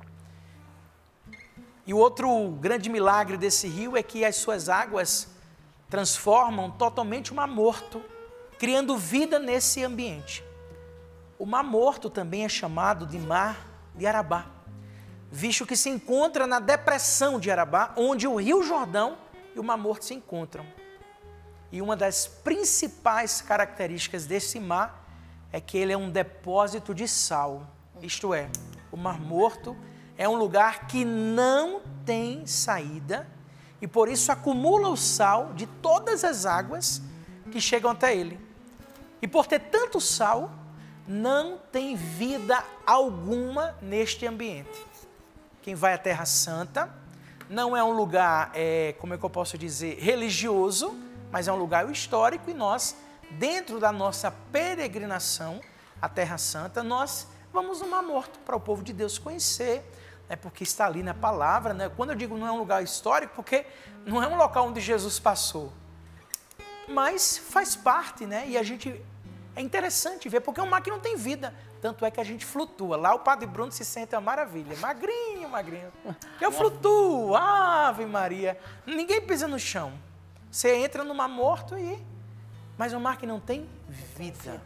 E o outro grande milagre desse rio é que as suas águas transformam totalmente o Mar Morto, criando vida nesse ambiente. O Mar Morto também é chamado de Mar de Arabá, visto que se encontra na depressão de Arabá, onde o Rio Jordão e o Mar Morto se encontram. E uma das principais características desse mar é que ele é um depósito de sal. Isto é, o Mar Morto é um lugar que não tem saída e por isso acumula o sal de todas as águas que chegam até ele. E por ter tanto sal, não tem vida alguma neste ambiente. Quem vai à Terra Santa não é um lugar, como é que eu posso dizer, religioso, mas é um lugar histórico e nós, dentro da nossa peregrinação à Terra Santa, nós vamos no Mar Morto para o povo de Deus conhecer, né, porque está ali na palavra, né? Quando eu digo não é um lugar histórico, porque não é um local onde Jesus passou, mas faz parte, né? E a gente, é interessante ver, porque é um mar que não tem vida, tanto é que a gente flutua. Lá o Padre Bruno se sente uma maravilha, magrinho, magrinho, eu flutuo, Ave Maria, ninguém pisa no chão. Você entra no Mar Morto mas é um mar que não tem vida.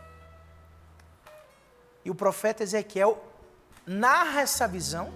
E o profeta Ezequiel narra essa visão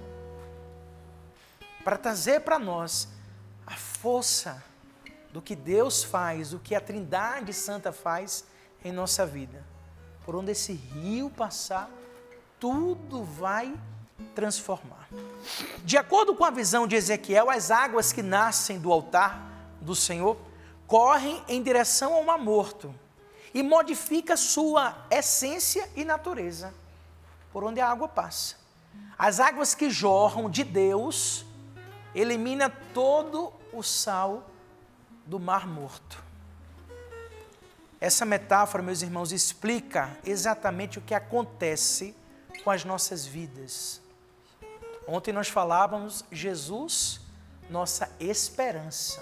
para trazer para nós a força do que Deus faz, do que a Trindade Santa faz em nossa vida. Por onde esse rio passar, tudo vai transformar. De acordo com a visão de Ezequiel, as águas que nascem do altar do Senhor correm em direção ao Mar Morto e modifica sua essência e natureza por onde a água passa. As águas que jorram de Deus elimina todo o sal do Mar Morto. Essa metáfora, meus irmãos, explica exatamente o que acontece com as nossas vidas. Ontem nós falávamos Jesus, nossa esperança.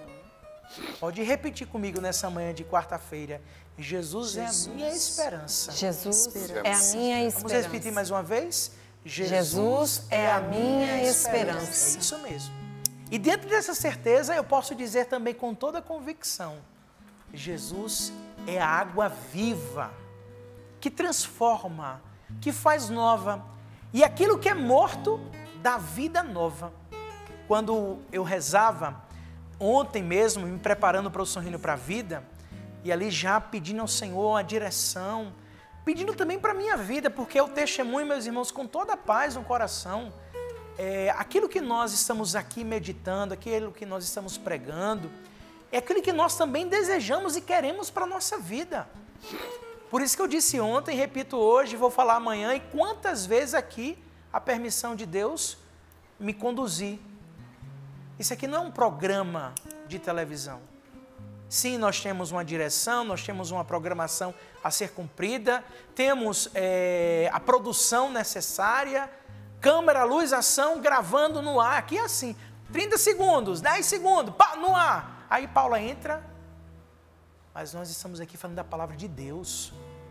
Pode repetir comigo nessa manhã de quarta-feira. Jesus é a minha esperança. Jesus é a minha esperança. Vamos repetir mais uma vez? Jesus é a minha esperança. É isso mesmo. E dentro dessa certeza eu posso dizer também com toda convicção, Jesus é a água viva, que transforma, que faz nova. E aquilo que é morto, dá vida nova. Quando eu rezava, ontem mesmo, me preparando para o Sorrindo para a Vida, e ali já pedindo ao Senhor a direção, pedindo também para a minha vida, porque eu testemunho, meus irmãos, com toda a paz no coração, aquilo que nós estamos aqui meditando, aquilo que nós estamos pregando, é aquilo que nós também desejamos e queremos para a nossa vida. Por isso que eu disse ontem, repito hoje, vou falar amanhã, e quantas vezes aqui a permissão de Deus me conduzir. Isso aqui não é um programa de televisão. Sim, nós temos uma direção, nós temos uma programação a ser cumprida, temos a produção necessária, câmera, luz, ação, gravando no ar. Aqui é assim, 30 segundos, 10 segundos, no ar. Aí Paula entra, mas nós estamos aqui falando da palavra de Deus.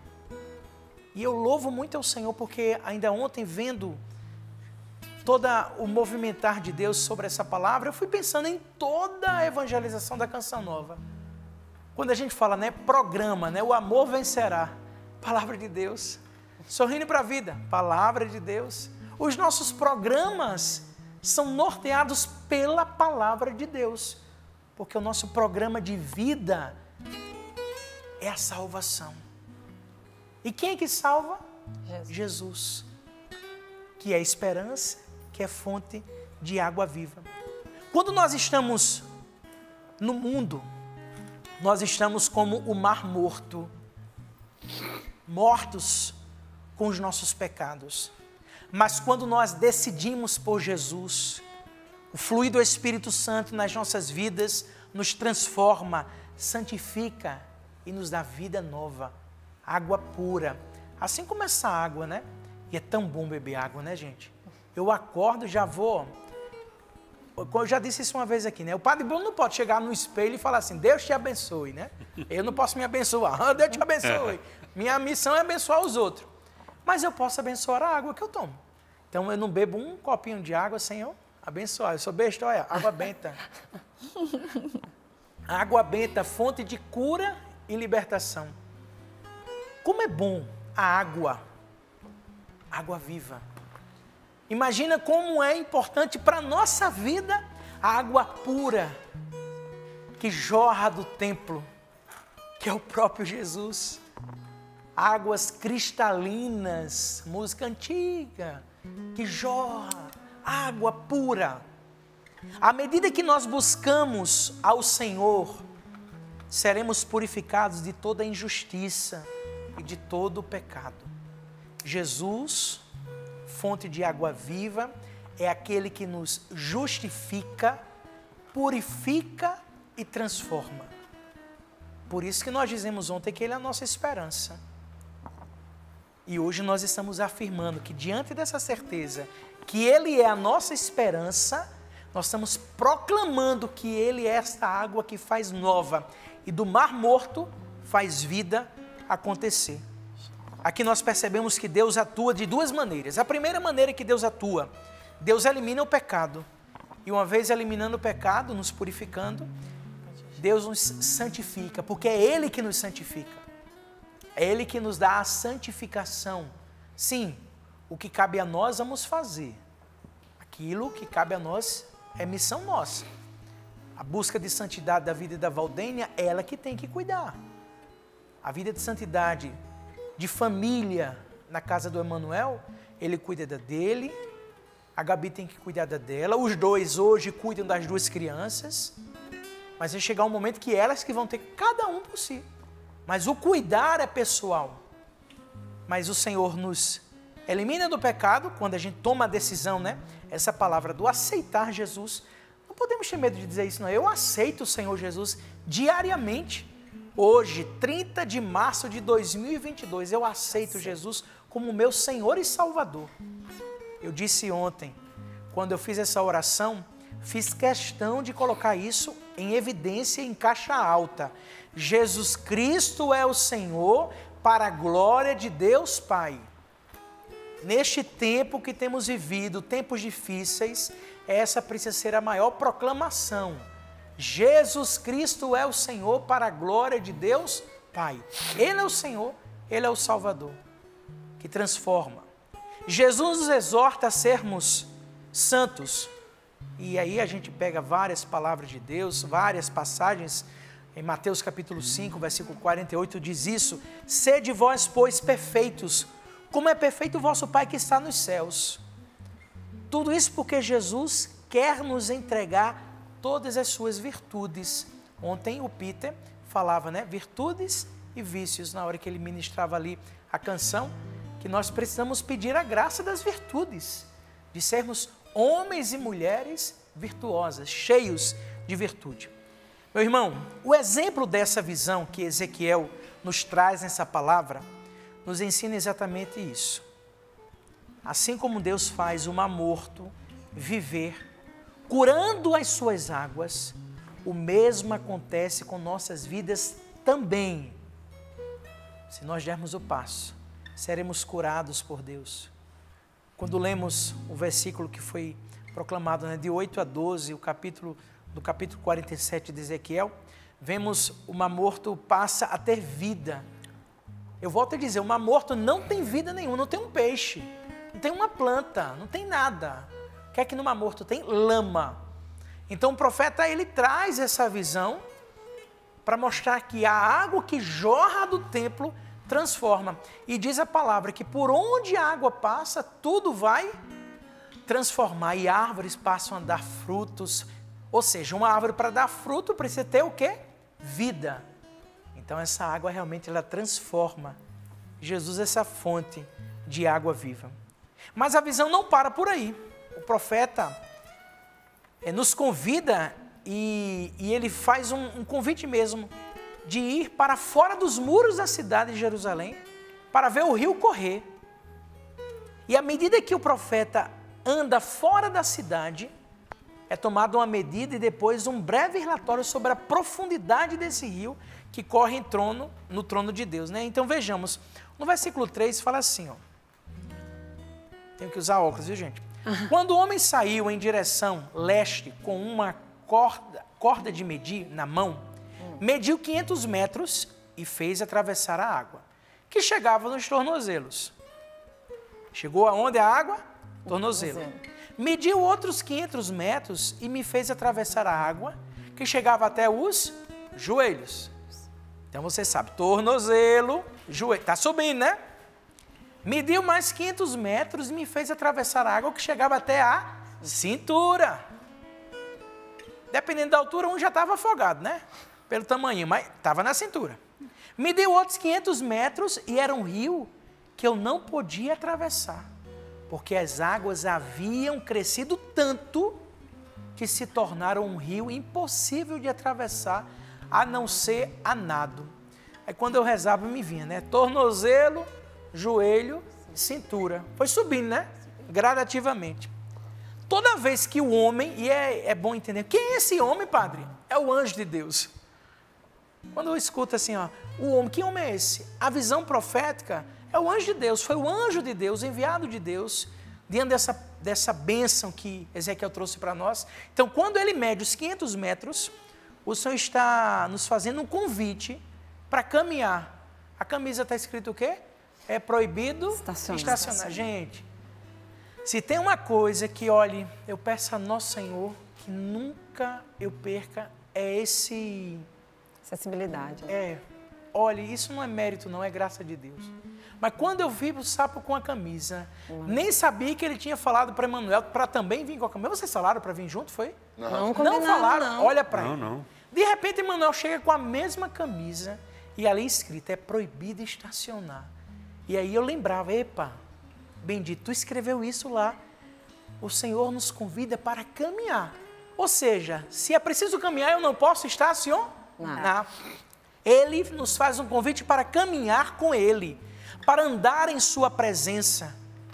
E eu louvo muito ao Senhor, porque ainda ontem, vendo todo o movimentar de Deus sobre essa palavra, eu fui pensando em toda a evangelização da Canção Nova. Quando a gente fala, né, programa, né, o amor vencerá, palavra de Deus. Sorrindo para a Vida, palavra de Deus. Os nossos programas são norteados pela palavra de Deus, porque o nosso programa de vida é a salvação. E quem é que salva? Jesus, que é esperança, que é fonte de água viva. Quando nós estamos no mundo, nós estamos como o Mar Morto, mortos com os nossos pecados. Mas quando nós decidimos por Jesus, o fluir do Espírito Santo nas nossas vidas nos transforma, santifica e nos dá vida nova, água pura. Assim como essa água, né? E é tão bom beber água, né, gente? Eu acordo, já vou eu já disse isso uma vez aqui, né? O Padre Bruno não pode chegar no espelho e falar assim, Deus te abençoe, né? Eu não posso me abençoar, Deus te abençoe. Minha missão é abençoar os outros. Mas eu posso abençoar a água que eu tomo. Então eu não bebo um copinho de água sem eu abençoar. Eu sou besta, olha, água benta. Água benta, fonte de cura e libertação. Como é bom a água viva. Imagina como é importante para a nossa vida a água pura que jorra do templo, que é o próprio Jesus. Águas cristalinas, música antiga, que jorra, água pura. À medida que nós buscamos ao Senhor, seremos purificados de toda injustiça e de todo o pecado. Jesus, fonte de água viva, é aquele que nos justifica, purifica e transforma. Por isso que nós dizemos ontem que Ele é a nossa esperança. E hoje nós estamos afirmando que diante dessa certeza que Ele é a nossa esperança, nós estamos proclamando que Ele é esta água que faz nova e do mar morto faz vida acontecer. Aqui nós percebemos que Deus atua de duas maneiras. A primeira maneira que Deus atua, Deus elimina o pecado. E uma vez eliminando o pecado, nos purificando, Deus nos santifica, porque é Ele que nos santifica. É Ele que nos dá a santificação. Sim, o que cabe a nós vamos fazer. Aquilo que cabe a nós é missão nossa. A busca de santidade da vida da Valdênia, ela que tem que cuidar. A vida de santidade de família na casa do Emanuel, ele cuida da dele, a Gabi tem que cuidar da dela, os dois hoje cuidam das duas crianças, mas vai chegar um momento que elas que vão ter cada um por si. Mas o cuidar é pessoal. Mas o Senhor nos elimina do pecado, quando a gente toma a decisão, né? Essa palavra do aceitar Jesus. Não podemos ter medo de dizer isso, não. Eu aceito o Senhor Jesus diariamente. Hoje, 30 de março de 2022, eu aceito Jesus como meu Senhor e Salvador. Eu disse ontem, quando eu fiz essa oração, fiz questão de colocar isso em evidência em caixa alta. Jesus Cristo é o Senhor para a glória de Deus Pai. Neste tempo que temos vivido, tempos difíceis, essa precisa ser a maior proclamação. Jesus Cristo é o Senhor para a glória de Deus Pai. Ele é o Senhor, Ele é o Salvador, que transforma. Jesus nos exorta a sermos santos. E aí a gente pega várias palavras de Deus, várias passagens. Em Mateus capítulo 5, versículo 48, diz isso: sede vós, pois, perfeitos, como é perfeito o vosso Pai que está nos céus. Tudo isso porque Jesus quer nos entregar todas as suas virtudes. Ontem o Peter falava, né? Virtudes e vícios, na hora que ele ministrava ali a canção, que nós precisamos pedir a graça das virtudes, de sermos homens e mulheres virtuosas, cheios de virtude. Meu irmão, o exemplo dessa visão que Ezequiel nos traz nessa palavra, nos ensina exatamente isso. Assim como Deus faz o mar morto viver, curando as suas águas, o mesmo acontece com nossas vidas também. Se nós dermos o passo, seremos curados por Deus. Quando lemos o versículo que foi proclamado, né, de 8 a 12, do capítulo 47 de Ezequiel, vemos o mar morto passa a ter vida. Eu volto a dizer, o mar morto não tem vida nenhuma, não tem um peixe, não tem uma planta, não tem nada. O que é que no mar morto tem? Lama. Então o profeta, ele traz essa visão para mostrar que a água que jorra do templo transforma. E diz a palavra que por onde a água passa, tudo vai transformar. E árvores passam a dar frutos. Ou seja, uma árvore para dar fruto precisa ter o quê? Vida. Então essa água realmente ela transforma. Jesus é essa fonte de água viva. Mas a visão não para por aí. O profeta nos convida e ele faz um convite mesmo de ir para fora dos muros da cidade de Jerusalém para ver o rio correr. E à medida que o profeta anda fora da cidade, é tomada uma medida e depois um breve relatório sobre a profundidade desse rio que corre no trono de Deus, né? Então vejamos, no versículo 3 fala assim, ó. Tenho que usar óculos, viu, gente? Quando o homem saiu em direção leste com uma corda de medir na mão, mediu 500 metros e fez atravessar a água, que chegava nos tornozelos. Chegou aonde a água? Tornozelo. Mediu outros 500 metros e me fez atravessar a água, que chegava até os joelhos. Então você sabe, tornozelo, joelho, está subindo, né? Mediu mais 500 metros e me fez atravessar a água, que chegava até a cintura. Dependendo da altura, um já estava afogado, né? Pelo tamanho, mas estava na cintura. Mediu outros 500 metros e era um rio que eu não podia atravessar, porque as águas haviam crescido tanto que se tornaram um rio impossível de atravessar, a não ser a nado. Aí quando eu rezava me vinha, né? Tornozelo, joelho, cintura. Foi subindo, né? Gradativamente. Toda vez que o homem, e é bom entender, quem é esse homem, padre? É o anjo de Deus. Quando eu escuto assim, ó, o homem, que homem é esse? A visão profética é o anjo de Deus, foi o anjo de Deus, enviado de Deus, diante dessa bênção que Ezequiel trouxe para nós. Então, quando ele mede os 500 metros, o Senhor está nos fazendo um convite para caminhar. A camisa está escrito o quê? É proibido estacionar. Gente, se tem uma coisa que, olhe, eu peço a nosso Senhor que nunca eu perca, é esse... acessibilidade. Olhe, isso não é mérito não, é graça de Deus. Mas quando eu vi o sapo com a camisa, nem sabia que ele tinha falado para Emanuel para também vir com a camisa. Vocês falaram para vir junto, foi? Não falaram, não. Olha para ele. Não. De repente, Emanuel chega com a mesma camisa e ali escrito, é proibido estacionar. E aí eu lembrava, epa, bendito, tu escreveu isso lá. O Senhor nos convida para caminhar. Ou seja, se é preciso caminhar, eu não posso estacionar. Não. Ele nos faz um convite para caminhar com Ele, para andar em sua presença.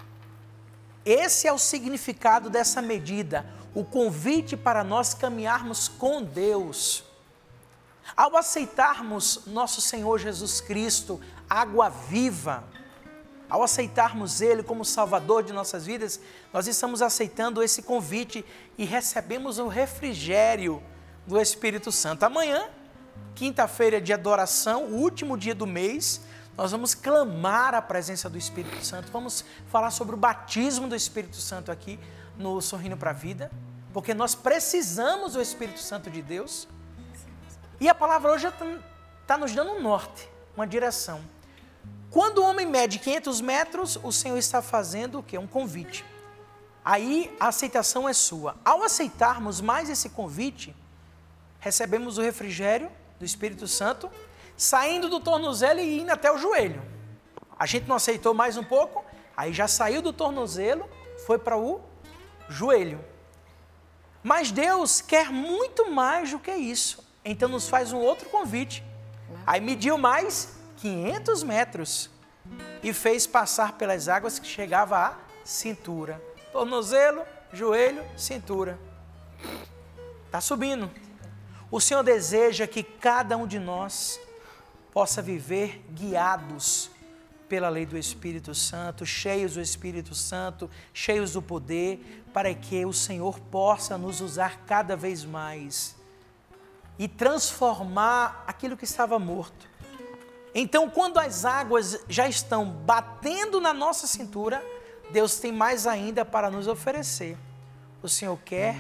Esse é o significado dessa medida, o convite para nós caminharmos com Deus. Ao aceitarmos nosso Senhor Jesus Cristo, água viva, ao aceitarmos Ele como Salvador de nossas vidas, nós estamos aceitando esse convite e recebemos o refrigério do Espírito Santo. Amanhã, quinta-feira de adoração, o último dia do mês, nós vamos clamar a presença do Espírito Santo, vamos falar sobre o batismo do Espírito Santo aqui no Sorrindo para a Vida, porque nós precisamos do Espírito Santo de Deus. E a palavra hoje está nos dando um norte, uma direção. Quando o homem mede 500 metros, o Senhor está fazendo o quê? Um convite. Aí a aceitação é sua. Ao aceitarmos mais esse convite, recebemos o refrigério do Espírito Santo, saindo do tornozelo e indo até o joelho. A gente não aceitou mais um pouco, aí já saiu do tornozelo, foi para o joelho. Mas Deus quer muito mais do que isso. Então nos faz um outro convite. Aí mediu mais 500 metros e fez passar pelas águas que chegava à cintura. Tornozelo, joelho, cintura. Está subindo. O Senhor deseja que cada um de nós possa viver guiados pela lei do Espírito Santo, cheios do Espírito Santo, cheios do poder, para que o Senhor possa nos usar cada vez mais e transformar aquilo que estava morto. Então, quando as águas já estão batendo na nossa cintura, Deus tem mais ainda para nos oferecer. O Senhor quer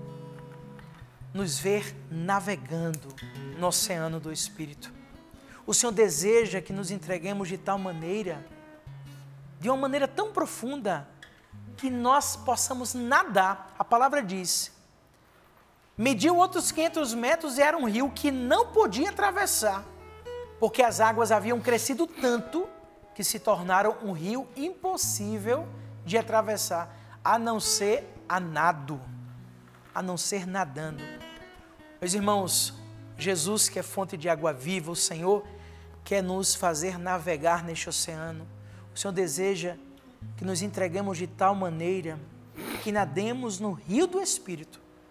nos ver navegando no oceano do Espírito. O Senhor deseja que nos entreguemos de tal maneira, de uma maneira tão profunda, que nós possamos nadar. A palavra diz, mediu outros 500 metros e era um rio que não podia atravessar, porque as águas haviam crescido tanto que se tornaram um rio impossível de atravessar, a não ser a nado, a não ser nadando. Meus irmãos, Jesus, que é fonte de água viva, o Senhor quer nos fazer navegar neste oceano. O Senhor deseja que nos entreguemos de tal maneira que nademos no rio do Espírito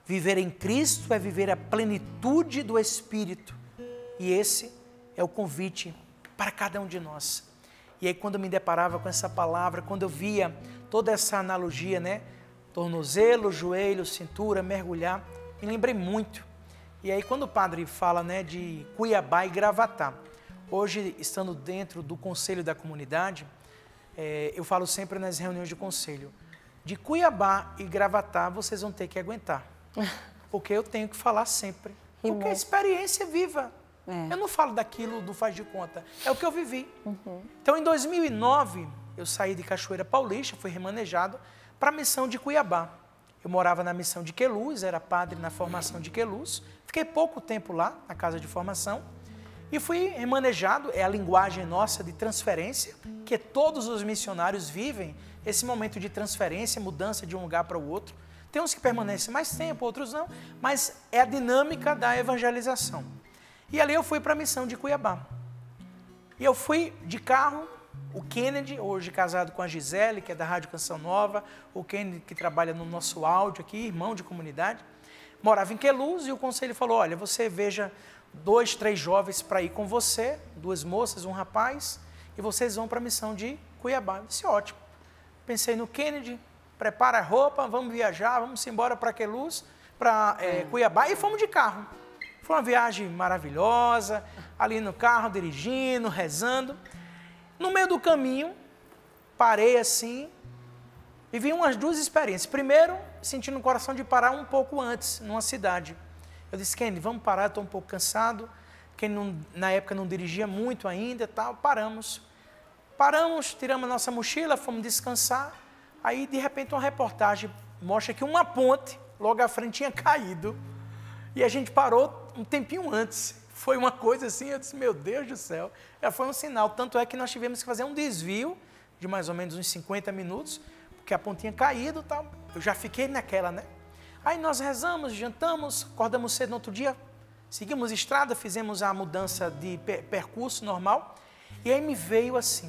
Viver em Cristo é viver a plenitude do Espírito. E esse é o convite para cada um de nós. E aí quando eu me deparava com essa palavra, quando eu via toda essa analogia, né? Tornozelo, joelho, cintura, mergulhar, me lembrei muito. E aí quando o padre fala, né, de Cuiabá e Gravatá, hoje estando dentro do conselho da comunidade, eu falo sempre nas reuniões de conselho, de Cuiabá e Gravatá vocês vão ter que aguentar, porque eu tenho que falar sempre, porque a experiência é viva. Eu não falo daquilo do faz de conta, é o que eu vivi. Então, em 2009, eu saí de Cachoeira Paulista, fui remanejado para a missão de Cuiabá. Eu morava na missão de Queluz, era padre na formação de Queluz, fiquei pouco tempo lá, na casa de formação, e fui remanejado, é a linguagem nossa de transferência, que todos os missionários vivem esse momento de transferência, mudança de um lugar para o outro. Tem uns que permanecem mais tempo, outros não, mas é a dinâmica da evangelização. E ali eu fui para a missão de Cuiabá. E eu fui de carro, o Kennedy, hoje casado com a Gisele, que é da Rádio Canção Nova, o Kennedy que trabalha no nosso áudio aqui, irmão de comunidade, morava em Queluz e o conselho falou, olha, você veja 2, 3 jovens para ir com você, 2 moças, um rapaz, e vocês vão para a missão de Cuiabá. Eu disse, ótimo. Pensei no Kennedy, prepara a roupa, vamos viajar, vamos embora para Queluz, para Cuiabá, e fomos de carro. Foi uma viagem maravilhosa, ali no carro, dirigindo, rezando. No meio do caminho, parei assim, e vi umas 2 experiências. Primeiro, senti no coração de parar um pouco antes, numa cidade. Eu disse, Kenny, vamos parar, estou um pouco cansado. Kenny, na época, não dirigia muito ainda e tal, paramos. Paramos, tiramos a nossa mochila, fomos descansar. Aí, de repente, uma reportagem mostra que uma ponte, logo à frente, tinha caído. E a gente parou um tempinho antes. Foi uma coisa assim, eu disse, meu Deus do céu. Já foi um sinal. Tanto é que nós tivemos que fazer um desvio de mais ou menos uns 50 minutos, porque a ponte tinha caído e tal. Eu já fiquei naquela, né? Aí nós rezamos, jantamos, acordamos cedo no outro dia, seguimos estrada, fizemos a mudança de percurso normal. E aí me veio assim,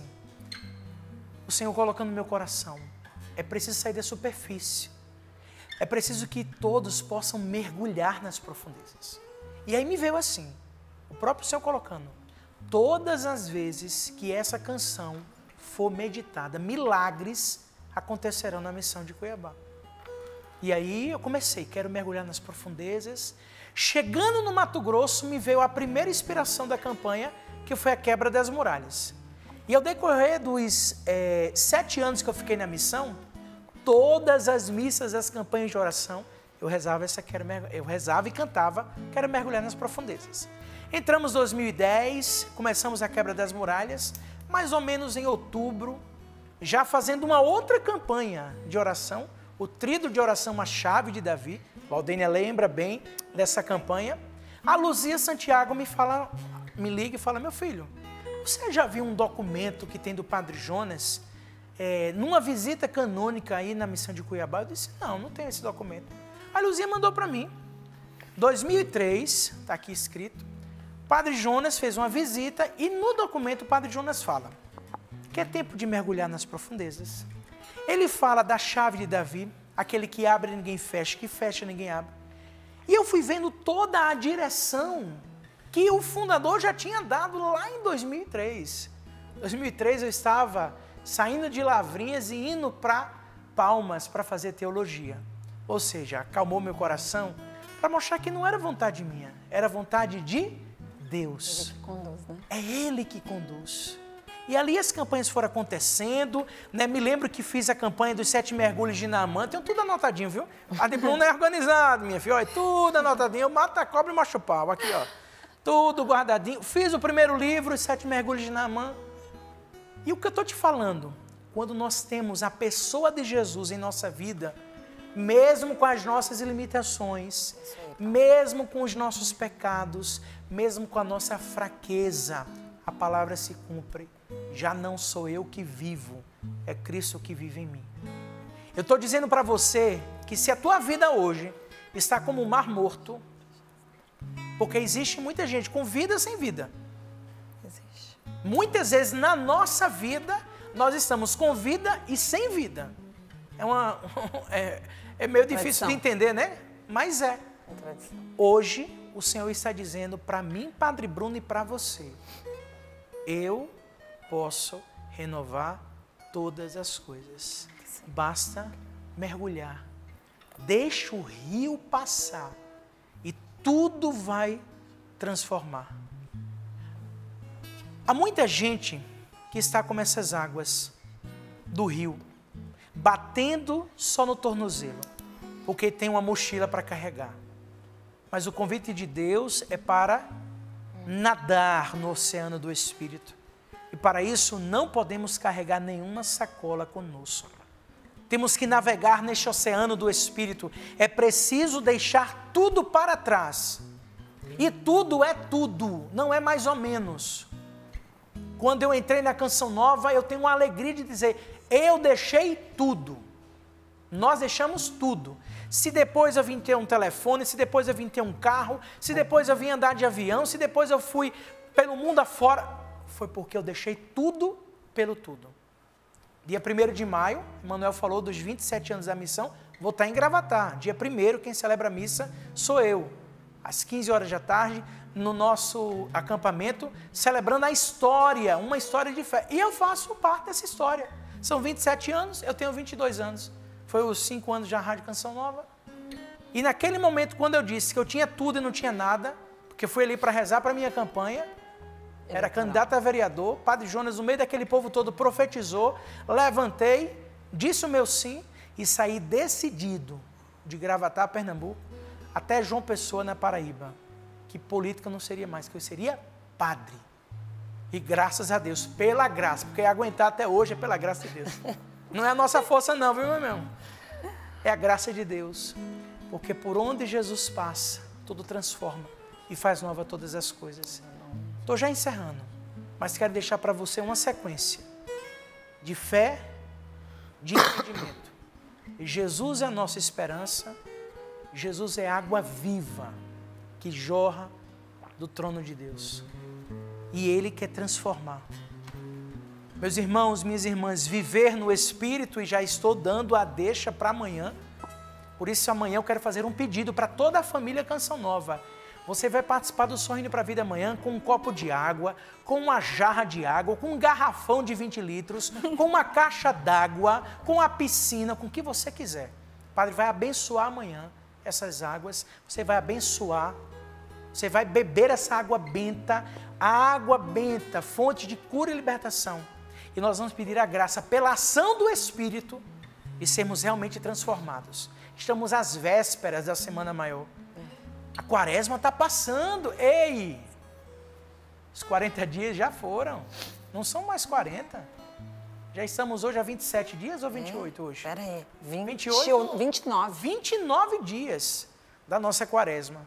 o Senhor colocando no meu coração, é preciso sair da superfície. É preciso que todos possam mergulhar nas profundezas. E aí me veio assim, o próprio Senhor colocando, todas as vezes que essa canção for meditada, milagres acontecerão na missão de Cuiabá. E aí eu comecei, quero mergulhar nas profundezas. Chegando no Mato Grosso, me veio a primeira inspiração da campanha, que foi a quebra das muralhas. E ao decorrer dos 7 anos que eu fiquei na missão, todas as missas, as campanhas de oração, eu rezava e cantava, quero mergulhar nas profundezas. Entramos em 2010, começamos a quebra das muralhas, mais ou menos em outubro, já fazendo uma outra campanha de oração, o tríduo de oração, a chave de Davi. Valdênia lembra bem dessa campanha. A Luzia Santiago me liga e fala, meu filho, você já viu um documento que tem do Padre Jonas, numa visita canônica aí na missão de Cuiabá? Eu disse, não tem esse documento. A Luzia mandou para mim, 2003, está aqui escrito, Padre Jonas fez uma visita e no documento o Padre Jonas fala que é tempo de mergulhar nas profundezas. Ele fala da chave de Davi, aquele que abre e ninguém fecha, que fecha e ninguém abre. E eu fui vendo toda a direção que o fundador já tinha dado lá em 2003. Em 2003 eu estava saindo de Lavrinhas e indo para Palmas para fazer teologia. Ou seja, acalmou meu coração para mostrar que não era vontade minha, era vontade de Deus. Ele que conduz, né? É Ele que conduz. E ali as campanhas foram acontecendo, né? Me lembro que fiz a campanha dos 7 mergulhos de Naamã, tem tudo anotadinho, viu? A de Bruno é organizado, minha filha, ó, é tudo anotadinho, eu mato a cobra e macho o pau, aqui, ó. Tudo guardadinho. Fiz o primeiro livro, os 7 mergulhos de Naamã. E o que eu estou te falando, quando nós temos a pessoa de Jesus em nossa vida, mesmo com as nossas limitações, mesmo com os nossos pecados, mesmo com a nossa fraqueza, a palavra se cumpre. Já não sou eu que vivo, é Cristo que vive em mim. Eu estou dizendo para você que se a tua vida hoje está como um mar morto, porque existe muita gente com vida sem vida. Existe. Muitas vezes na nossa vida, nós estamos com vida e sem vida. É meio difícil de entender, né? mas é. Hoje, o Senhor está dizendo para mim, Padre Bruno, e para você, eu posso renovar todas as coisas. Basta mergulhar. Deixa o rio passar e tudo vai transformar. Há muita gente que está como essas águas do rio, batendo só no tornozelo, porque tem uma mochila para carregar. Mas o convite de Deus é para nadar no oceano do Espírito. E para isso não podemos carregar nenhuma sacola conosco. Temos que navegar neste oceano do Espírito. É preciso deixar tudo para trás. E tudo é tudo, não é mais ou menos. Quando eu entrei na Canção Nova, eu tenho uma alegria de dizer, eu deixei tudo. Nós deixamos tudo. Se depois eu vim ter um telefone, se depois eu vim ter um carro, se depois eu vim andar de avião, se depois eu fui pelo mundo afora, foi porque eu deixei tudo pelo tudo. Dia 1º de maio, Emanuel falou dos 27 anos da missão, vou estar em Gravatar. Dia 1º, quem celebra a missa sou eu. Às 15 horas da tarde, no nosso acampamento, celebrando a história, uma história de fé. E eu faço parte dessa história. São 27 anos, eu tenho 22 anos. Foi os 5 anos da Rádio Canção Nova. E naquele momento, quando eu disse que eu tinha tudo e não tinha nada, porque fui ali para rezar para a minha campanha, era candidato a vereador, Padre Jonas, no meio daquele povo todo, profetizou, levantei, disse o meu sim e saí decidido de Gravatar, Pernambuco, até João Pessoa, na Paraíba, que política não seria mais, que eu seria padre. E graças a Deus, pela graça, porque aguentar até hoje é pela graça de Deus. Não é a nossa força não, viu, meu irmão? É a graça de Deus. Porque por onde Jesus passa, tudo transforma e faz nova todas as coisas. Estou já encerrando, mas quero deixar para você uma sequência de fé, de entendimento. Jesus é a nossa esperança, Jesus é água viva que jorra do trono de Deus. E Ele quer transformar. Meus irmãos, minhas irmãs, viver no Espírito, e já estou dando a deixa para amanhã. Por isso amanhã eu quero fazer um pedido para toda a família Canção Nova. Você vai participar do Sorrindo para a Vida amanhã com um copo de água, com uma jarra de água, com um garrafão de 20 litros, com uma caixa d'água, com a piscina, com o que você quiser. O Padre vai abençoar amanhã essas águas, você vai abençoar, você vai beber essa água benta, a água benta, fonte de cura e libertação. E nós vamos pedir a graça pela ação do Espírito e sermos realmente transformados. Estamos às vésperas da Semana Maior. A quaresma está passando. Ei! Os 40 dias já foram. Não são mais 40. Já estamos hoje a 27 dias ou 28 hoje? Espera aí. 28? 29. 29 dias da nossa quaresma.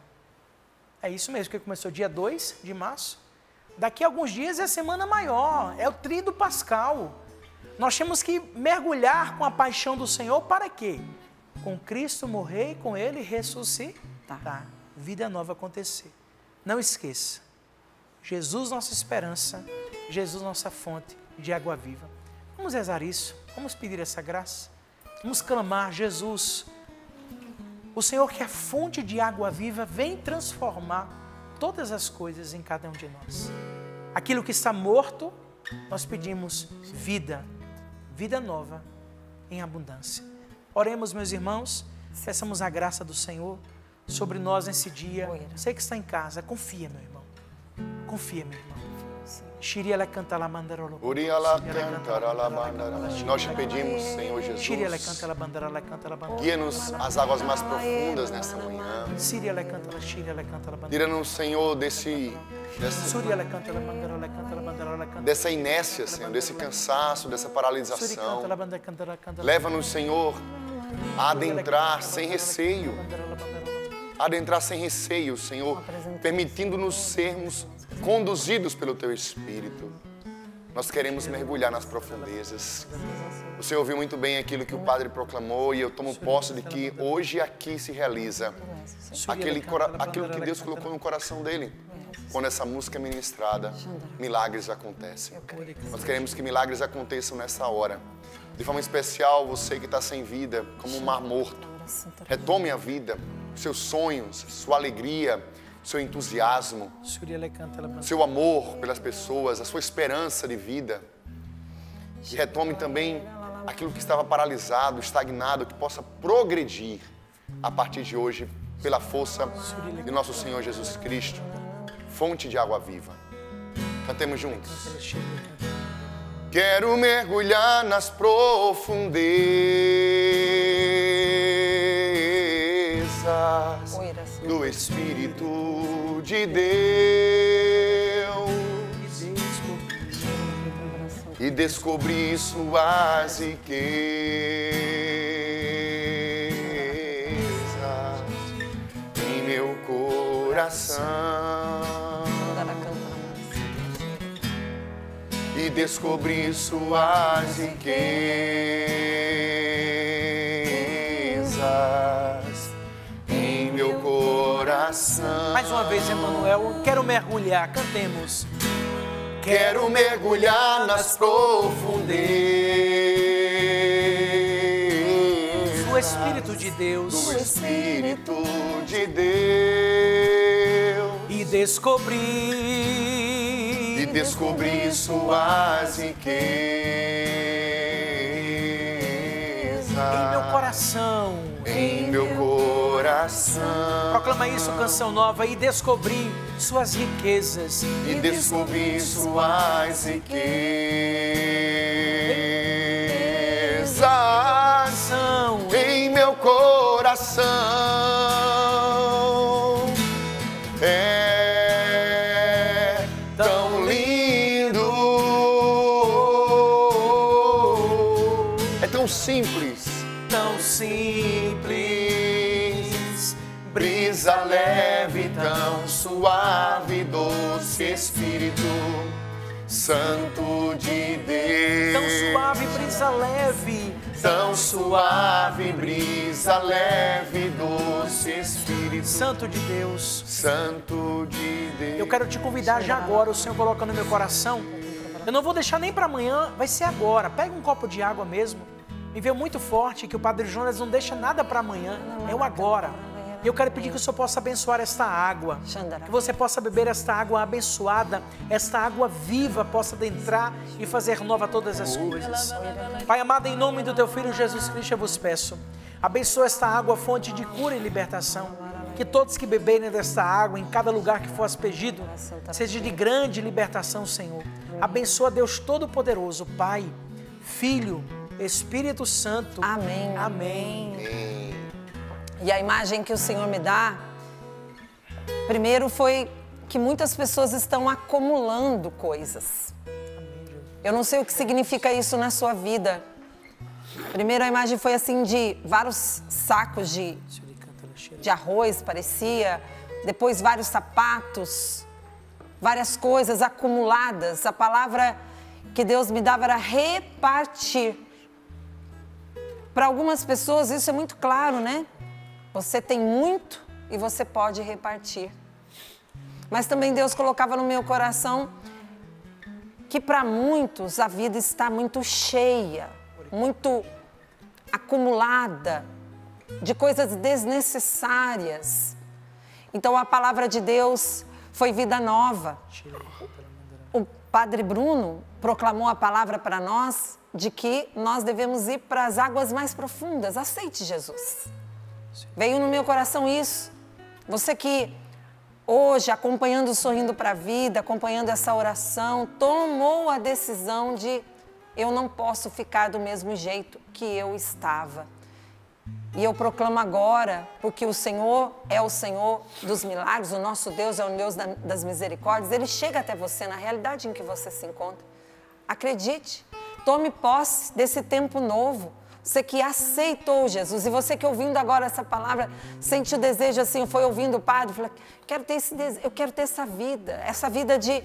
É isso mesmo, que começou dia 2 de março. Daqui a alguns dias é a Semana Maior, é o Tríduo Pascal. Nós temos que mergulhar com a paixão do Senhor para quê? Com Cristo morrer e com Ele ressuscitar. Vida nova acontecer. Não esqueça, Jesus nossa esperança, Jesus nossa fonte de água viva. Vamos rezar isso, vamos pedir essa graça, vamos clamar, Jesus, o Senhor que é a fonte de água viva, vem transformar todas as coisas em cada um de nós. Aquilo que está morto, nós pedimos vida, vida nova em abundância. Oremos, meus irmãos, peçamos a graça do Senhor sobre nós nesse dia. Você que está em casa, confia, meu irmão. Confia, meu irmão. Nós te pedimos, Senhor Jesus, guia-nos às águas mais profundas nessa manhã. Tira-nos, Senhor, dessa inércia, Senhor, desse cansaço, dessa paralisação. Leva-nos, Senhor, a adentrar sem receio. Adentrar sem receio, Senhor, permitindo-nos sermos conduzidos pelo Teu Espírito. Nós queremos mergulhar nas profundezas. O Senhor ouviu muito bem aquilo que o Padre proclamou e eu tomo posse de que hoje aqui se realiza aquilo que Deus colocou no coração dele. Quando essa música é ministrada, milagres acontecem. Nós queremos que milagres aconteçam nessa hora. De forma especial, você que está sem vida, como um mar morto. Retome a vida. seus sonhos, sua alegria, seu entusiasmo, seu amor pelas pessoas, a sua esperança de vida. E retome também aquilo que estava paralisado, estagnado, que possa progredir a partir de hoje pela força de nosso Senhor Jesus Cristo, fonte de água viva. Cantemos juntos. Quero mergulhar nas profundezas do Espírito de Deus e descobrir suas riquezas em meu coração. E descobrir suas riquezas em meu coração. Mais uma vez, Emanuel, quero mergulhar, cantemos. Quero mergulhar nas profundezas do Espírito de Deus. Do Espírito de Deus. E descobrir suas riquezas em meu coração. Em meu coração. Proclama isso, Canção Nova. E descobrir suas riquezas. E descobrir suas riquezas em meu coração. É tão lindo, é tão simples, brisa leve, tão suave, doce Espírito Santo de Deus. Tão suave, brisa leve. Tão suave, brisa leve, doce Espírito Santo de Deus. Santo de Deus. Eu quero te convidar já agora, o Senhor coloca no meu coração. Eu não vou deixar nem para amanhã, vai ser agora. Pega um copo de água mesmo. Me veio muito forte que o Padre Jonas não deixa nada para amanhã, é o agora. E eu quero pedir que o Senhor possa abençoar esta água, que você possa beber esta água abençoada, esta água viva possa adentrar e fazer nova todas as coisas. Pai amado, em nome do Teu Filho Jesus Cristo, eu vos peço, abençoa esta água, fonte de cura e libertação. Que todos que beberem desta água, em cada lugar que for aspergido, seja de grande libertação, Senhor. Abençoa Deus Todo-Poderoso, Pai, Filho, Espírito Santo. Amém. Amém. E a imagem que o Senhor me dá, primeiro foi que muitas pessoas estão acumulando coisas. Eu não sei o que significa isso na sua vida. Primeiro a imagem foi assim de vários sacos de arroz, parecia. Depois vários sapatos, várias coisas acumuladas. A palavra que Deus me dava era repartir. Para algumas pessoas isso é muito claro, né? Você tem muito e você pode repartir. Mas também Deus colocava no meu coração que para muitos a vida está muito cheia, muito acumulada de coisas desnecessárias. Então a palavra de Deus foi vida nova. O Padre Bruno proclamou a palavra para nós de que nós devemos ir para as águas mais profundas. Aceite Jesus. Veio no meu coração isso. Você que hoje, acompanhando o Sorrindo para a Vida, acompanhando essa oração, tomou a decisão de eu não posso ficar do mesmo jeito que eu estava. E eu proclamo agora, porque o Senhor é o Senhor dos milagres, o nosso Deus é o Deus das misericórdias, Ele chega até você na realidade em que você se encontra. Acredite, tome posse desse tempo novo. Você que aceitou Jesus, e você que ouvindo agora essa palavra, sente o desejo assim, foi ouvindo o Padre, falou, quero ter esse desejo, eu quero ter essa vida de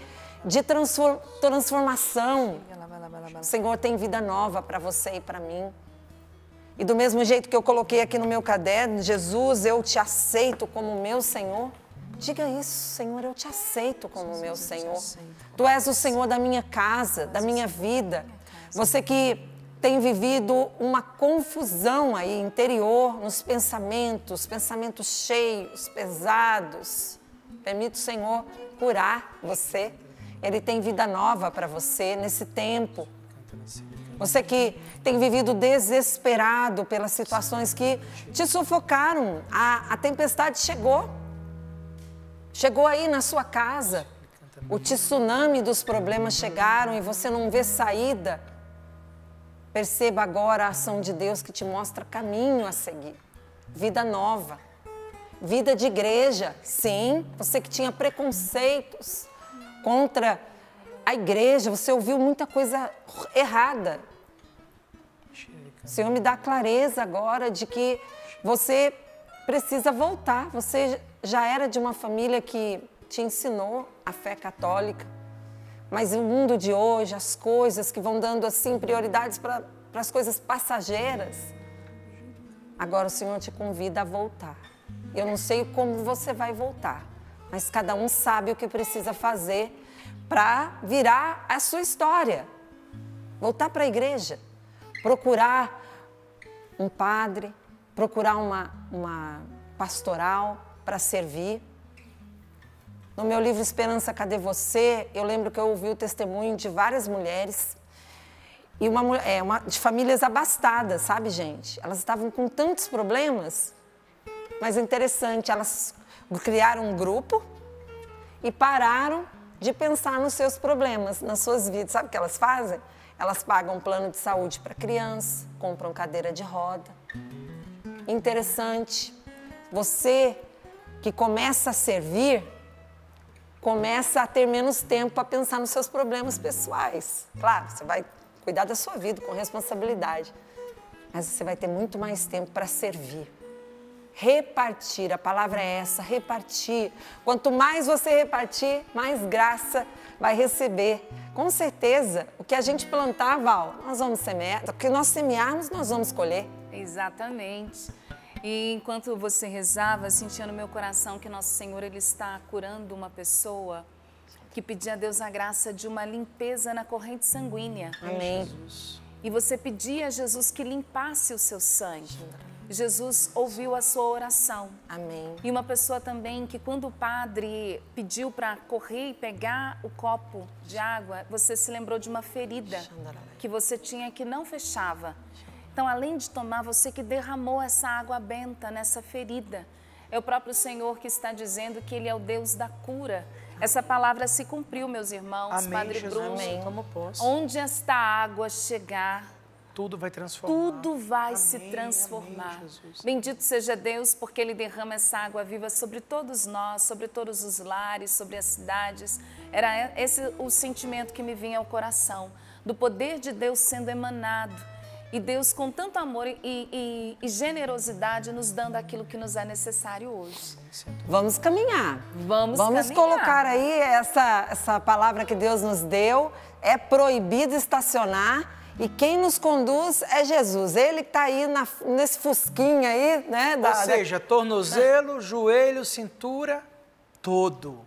transformação. O Senhor tem vida nova para você e para mim. E do mesmo jeito que eu coloquei aqui no meu caderno, Jesus, eu te aceito como meu Senhor. Diga isso, Senhor, eu te aceito como meu Senhor. Tu és o Senhor da minha casa, da minha vida. Você que tem vivido uma confusão aí interior nos pensamentos, pensamentos cheios, pesados. Permita o Senhor curar você. Ele tem vida nova para você nesse tempo. Você que tem vivido desesperado pelas situações que te sufocaram. A tempestade chegou. Chegou aí na sua casa. O tsunami dos problemas chegaram e você não vê saída. Perceba agora a ação de Deus que te mostra caminho a seguir. Vida nova. Vida de igreja. Sim, você que tinha preconceitos contra a igreja, você ouviu muita coisa errada. O Senhor me dá clareza agora de que você precisa voltar. Você já era de uma família que te ensinou a fé católica, mas o mundo de hoje, as coisas que vão dando assim prioridades para as coisas passageiras, agora o Senhor te convida a voltar. Eu não sei como você vai voltar, mas cada um sabe o que precisa fazer para virar a sua história. Voltar para a igreja, procurar um padre, procurar uma pastoral para servir. No meu livro Esperança, Cadê Você? Eu lembro que eu ouvi o testemunho de várias mulheres e de famílias abastadas, sabe, gente? Elas estavam com tantos problemas, mas é interessante, elas criaram um grupo e pararam de pensar nos seus problemas, nas suas vidas. Sabe o que elas fazem? Elas pagam um plano de saúde para criança, compram cadeira de roda. Interessante, você que começa a servir, começa a ter menos tempo para pensar nos seus problemas pessoais. Claro, você vai cuidar da sua vida com responsabilidade, mas você vai ter muito mais tempo para servir. Repartir, a palavra é essa, repartir. Quanto mais você repartir, mais graça vai receber. Com certeza, o que a gente plantar, Val, nós vamos semear. O que nós semearmos, nós vamos colher. Exatamente. E enquanto você rezava, sentia no meu coração que Nosso Senhor ele está curando uma pessoa que pedia a Deus a graça de uma limpeza na corrente sanguínea. Amém. E você pedia a Jesus que limpasse o seu sangue. Jesus ouviu a sua oração. Amém. E uma pessoa também que quando o padre pediu para correr e pegar o copo de água, você se lembrou de uma ferida que você tinha que não fechava. Então, além de tomar, você que derramou essa água benta nessa ferida. É o próprio Senhor que está dizendo que Ele é o Deus da cura. Essa palavra se cumpriu, meus irmãos. Amém, Padre Jesus. Bruno. Amém. Como posso. Onde esta água chegar, tudo vai transformar. tudo vai Amém, se transformar. amém, Jesus. Bendito seja Deus, porque Ele derrama essa água viva sobre todos nós, sobre todos os lares, sobre as cidades. Era esse o sentimento que me vinha ao coração, do poder de Deus sendo emanado. E Deus com tanto amor e generosidade nos dando aquilo que nos é necessário hoje. Vamos caminhar. Vamos caminhar. Colocar aí essa palavra que Deus nos deu. É proibido estacionar. E quem nos conduz é Jesus. Ele que está aí nesse fusquinha aí, né? Ou seja, tornozelo, joelho, cintura, todo.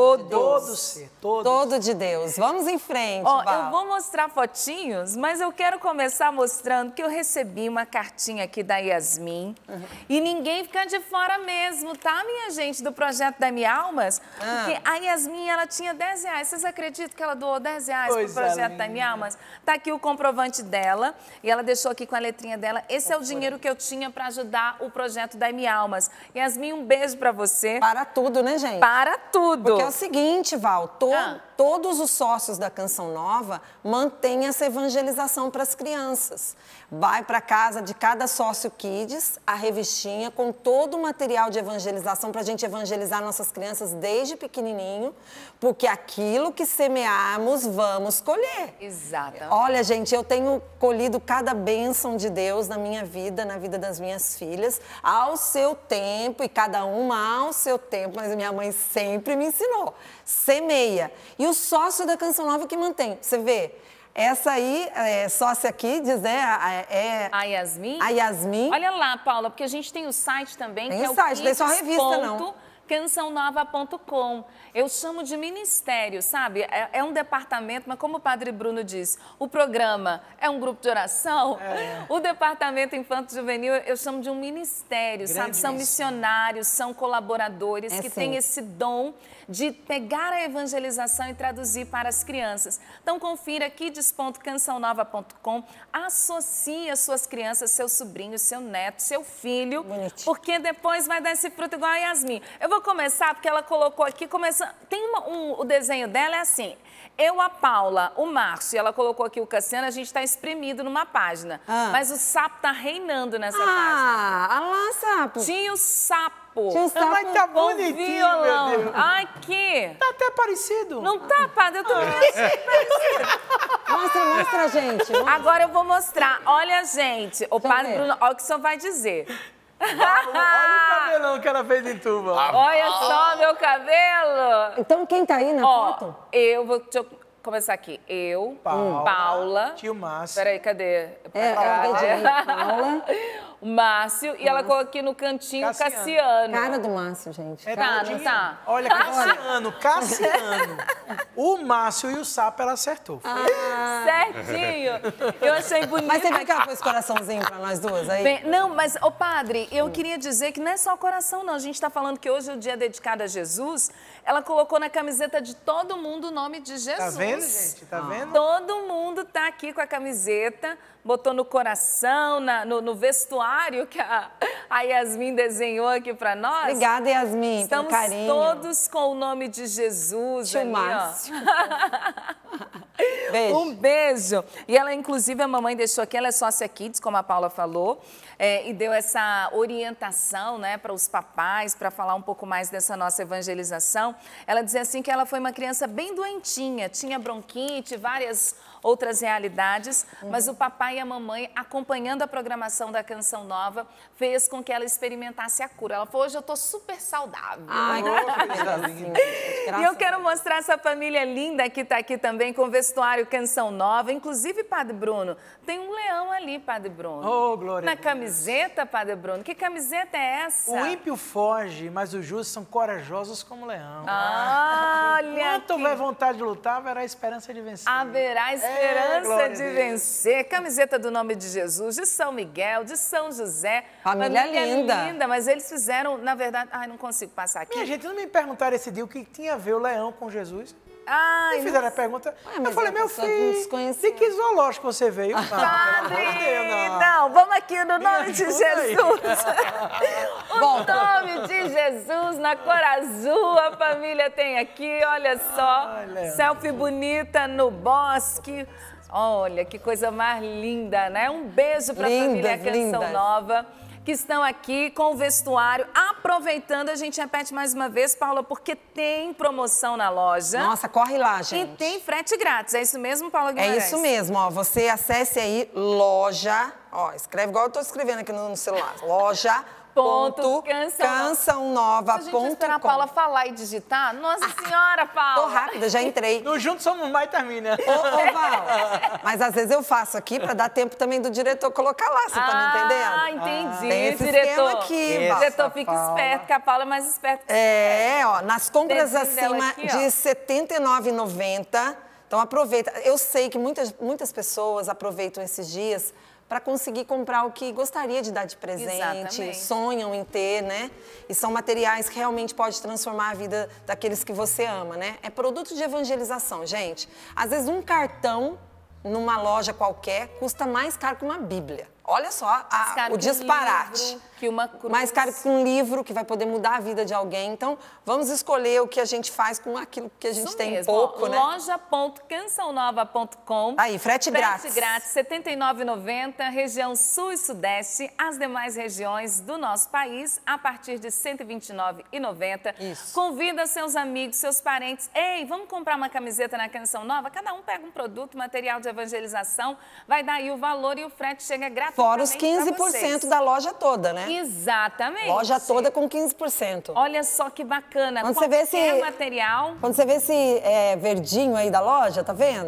Todo ser. Todo de Deus. Vamos em frente, Ó, Val. eu vou mostrar fotinhos, mas eu quero começar mostrando que eu recebi uma cartinha aqui da Yasmin. E ninguém fica de fora mesmo, tá, minha gente, do projeto da Minha Almas? Porque a Yasmin, ela tinha R$10. Vocês acreditam que ela doou R$10 pro projeto da Minha Almas? Tá aqui o comprovante dela e ela deixou aqui com a letrinha dela. Esse é o dinheiro que eu tinha para ajudar o projeto da Minha Almas. Yasmin, um beijo para você. Para tudo, né, gente? Para tudo. Porque é o seguinte, Val, todos os sócios da Canção Nova mantêm essa evangelização para as crianças. Vai para casa de cada sócio Kids, a revistinha com todo o material de evangelização para a gente evangelizar nossas crianças desde pequenininho, porque aquilo que semearmos, vamos colher. Exato. Olha, gente, eu tenho colhido cada bênção de Deus na minha vida, na vida das minhas filhas, ao seu tempo, e cada uma ao seu tempo, mas minha mãe sempre me ensinou, semeia. E o sócio da Canção Nova que mantém, você vê, essa aí, sócia aqui, diz, a Yasmin? A Yasmin. Olha lá, Paula, porque a gente tem o site também, tem que o é o site, daí só a revista, não. cançãonova.com. Eu chamo de ministério, sabe? É um departamento, mas como o Padre Bruno disse, o programa é um grupo de oração, o departamento infanto-juvenil eu chamo de um ministério, sabe? São missionários, são colaboradores que têm esse dom de pegar a evangelização e traduzir para as crianças. Então, confira kids.cançãonova.com, associe as suas crianças, seu sobrinho, seu neto, seu filho, porque depois vai dar esse fruto igual a Yasmin. Eu vou começar porque ela colocou aqui, tem o desenho dela é assim, eu, a Paula, o Márcio, e ela colocou aqui o Cassiano, a gente está espremido numa página, mas o sapo está reinando nessa página. Ah lá, sapo. Tinha o sapo. Mas tá bonitinho, violão. meu Deus. Aqui. Tá até parecido. Não tá, Padre? Eu também achei parecido. Mostra, gente. Agora eu vou mostrar. Olha, gente, o Padre Bruno, olha o que o senhor vai dizer. Olha o cabelão que ela fez em tuba. Olha só meu cabelo. Então quem tá aí na foto? Deixa eu começar aqui. Eu, Paula. Tio Márcio. Peraí, cadê? Paula. O Márcio. E ela colocou aqui no cantinho o Cassiano. Cara do Márcio, gente. Não tá? Olha, Cassiano. O Márcio e o sapo ela acertou. Certinho. Eu achei bonito. Mas você viu que ela pôs coraçãozinho pra nós duas aí? Não, mas, ô padre, eu queria dizer que não é só coração, não. A gente tá falando que hoje é o dia dedicado a Jesus. Ela colocou na camiseta de todo mundo o nome de Jesus. Tá vendo, gente? Tá vendo? Todo mundo tá aqui com a camiseta, botou no coração, no vestuário que a Yasmin desenhou aqui pra nós. Obrigada, Yasmin, pelo carinho. Estamos todos com o nome de Jesus. Tio Márcio. Beijo. Um beijo. E ela, inclusive, a mamãe deixou aqui, ela é sócia Kids, como a Paula falou, e deu essa orientação, né, para os papais, para falar um pouco mais dessa nossa evangelização. Ela dizia assim que ela foi uma criança bem doentinha, tinha bronquite, várias outras realidades, mas o papai e a mamãe, acompanhando a programação da Canção Nova, fez com que ela experimentasse a cura. Ela falou, hoje eu tô super saudável. Ai, que linda. E eu quero mostrar essa família linda que está aqui também com o vestuário Canção Nova. Inclusive, Padre Bruno, tem um leão ali, Padre Bruno. Oh, glória na camiseta, Padre Bruno. Que camiseta é essa? O ímpio foge, mas os justos são corajosos como leão. Olha! Enquanto houver vontade de lutar, haverá esperança de vencer. Haverá esperança de vencer. Camiseta do nome de Jesus, de São Miguel, de São José. Família linda. Mas eles fizeram, na verdade... Ai, não consigo passar aqui. Minha gente, não me perguntaram esse dia o que tinha a ver o leão com Jesus. Ai, me fizeram a pergunta. Eu falei, meu filho, de que zoológico você veio? Padre, não, vamos aqui no nome de Jesus. O nome de Jesus na cor azul, a família tem aqui, olha só. Selfie bonita no bosque. Olha, que coisa mais linda, né? Um beijo para a família Canção Nova, que estão aqui com o vestuário, aproveitando, a gente repete mais uma vez, Paula, porque tem promoção na loja. Nossa, corre lá, gente. E tem frete grátis, é isso mesmo, Paula Guimarães? É isso mesmo, ó, você acesse aí loja, ó, escreve igual eu tô escrevendo aqui no celular, loja.cançãonova.com. Se a gente esperar a Paula falar e digitar, nossa senhora, Paula. Tô rápida, já entrei. No Juntos Somos Mais termina. Ô, Val, mas às vezes eu faço aqui pra dar tempo também do diretor colocar lá, você tá me entendendo? Ah, entendi. Tem esse diretor aqui, Val. Diretor, fica esperto, que a Paula é mais esperta que ó, nas compras acima aqui, de R$ 79,90, então aproveita. Eu sei que muitas pessoas aproveitam esses dias para conseguir comprar o que gostaria de dar de presente, Exatamente. Sonham em ter, né? E são materiais que realmente podem transformar a vida daqueles que você ama, né? É produto de evangelização, gente. Às vezes um cartão numa loja qualquer custa mais caro que uma Bíblia. Olha só o disparate. Que uma cruz. Mais caro que um livro que vai poder mudar a vida de alguém. Então, vamos escolher o que a gente faz com aquilo que a gente Isso tem mesmo, pouco, né? Loja.cançãonova.com. Aí, frete grátis. Frete grátis, R$ 79,90, região sul e sudeste. As demais regiões do nosso país, a partir de R$ 129,90. Isso. Convida seus amigos, seus parentes. Ei, vamos comprar uma camiseta na Canção Nova? Cada um pega um produto, material de evangelização, vai dar aí o valor e o frete chega gratuitamente. Fora os 15% da loja toda, né? Exatamente. Loja toda com 15%. Olha só que bacana. Quando você vê esse material. Quando você vê esse verdinho aí da loja, tá vendo?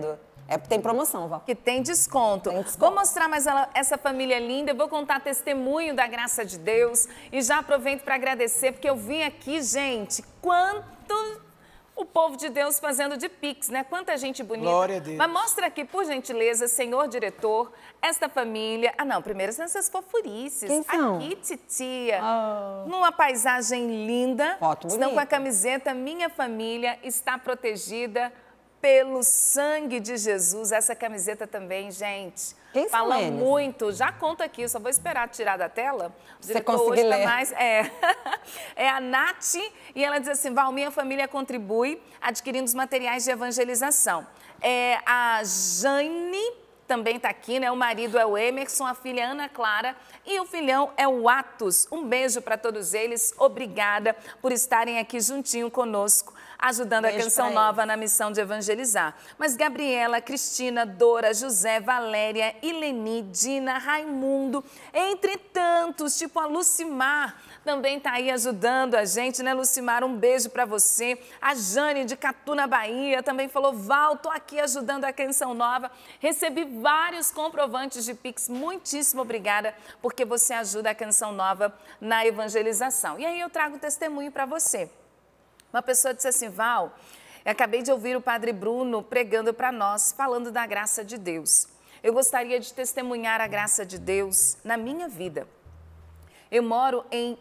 É porque tem promoção, Val. Que tem desconto. Vou mostrar mais essa família linda, eu vou contar testemunho da graça de Deus e já aproveito para agradecer, porque eu vim aqui, gente, quanto o povo de Deus fazendo de Pix, né? Quanta gente bonita. Glória a Deus. Mas mostra aqui, por gentileza, senhor diretor, esta família. Ah, não, primeiro são essas fofurices. Quem são? Aqui, titia. Numa paisagem linda. Foto bonita. Estão com a camiseta Minha Família Está Protegida pelo Sangue de Jesus. Essa camiseta também, gente. Quem são Fala eles? muito. Já conto aqui, eu só vou esperar tirar da tela. Você conseguir ler. É a Nath, e ela diz assim, Val, minha família contribui adquirindo os materiais de evangelização. A Jane também está aqui, né? O marido é o Emerson, a filha é Ana Clara e o filhão é o Atos. Um beijo para todos eles. Obrigada por estarem aqui juntinho conosco, ajudando a Canção Nova na missão de evangelizar. Mas Gabriela, Cristina, Dora, José, Valéria, Ileni, Dina, Raimundo, entre tantos, tipo a Lucimar, também está aí ajudando a gente, né, Lucimar? Um beijo para você. A Jane, de Catu, na Bahia, também falou, Val, tô aqui ajudando a Canção Nova. Recebi vários comprovantes de Pix. Muitíssimo obrigada, porque você ajuda a Canção Nova na evangelização. E aí eu trago testemunho para você. Uma pessoa disse assim, Val, eu acabei de ouvir o Padre Bruno pregando para nós, falando da graça de Deus. Eu gostaria de testemunhar a graça de Deus na minha vida. Eu moro em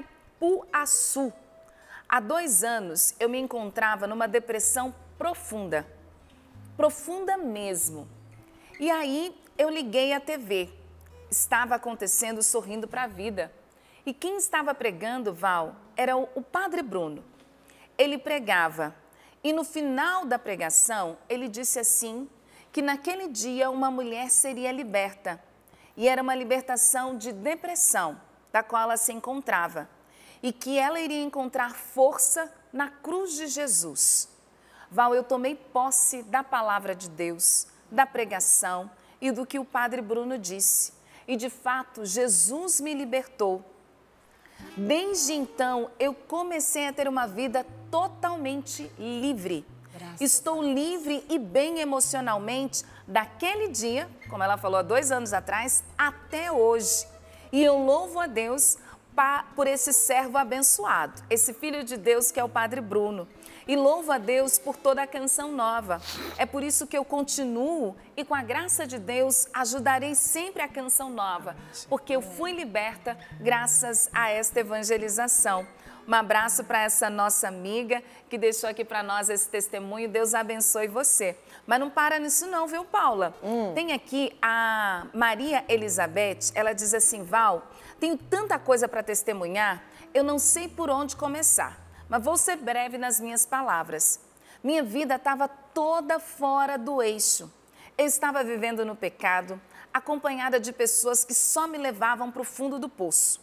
Itaipuaçu. Há 2 anos eu me encontrava numa depressão profunda. Profunda mesmo. E aí eu liguei a TV. Estava acontecendo Sorrindo para a Vida. E quem estava pregando, Val, era o Padre Bruno. Ele pregava e no final da pregação ele disse assim que naquele dia uma mulher seria liberta e era uma libertação de depressão da qual ela se encontrava e que ela iria encontrar força na cruz de Jesus. Val, eu tomei posse da palavra de Deus, da pregação e do que o Padre Bruno disse e de fato Jesus me libertou. Desde então, eu comecei a ter uma vida totalmente livre. Estou livre e bem emocionalmente daquele dia, como ela falou há 2 anos atrás, até hoje. E eu louvo a Deus por esse servo abençoado, esse filho de Deus que é o Padre Bruno. E louvo a Deus por toda a Canção Nova. É por isso que eu continuo e com a graça de Deus ajudarei sempre a Canção Nova, porque eu fui liberta graças a esta evangelização. Um abraço para essa nossa amiga que deixou aqui para nós esse testemunho. Deus abençoe você. Mas não para nisso não, viu, Paula? Tem aqui a Maria Elizabeth, ela diz assim, Val, tenho tanta coisa para testemunhar, eu não sei por onde começar. Mas vou ser breve nas minhas palavras. Minha vida estava toda fora do eixo. Eu estava vivendo no pecado, acompanhada de pessoas que só me levavam para o fundo do poço.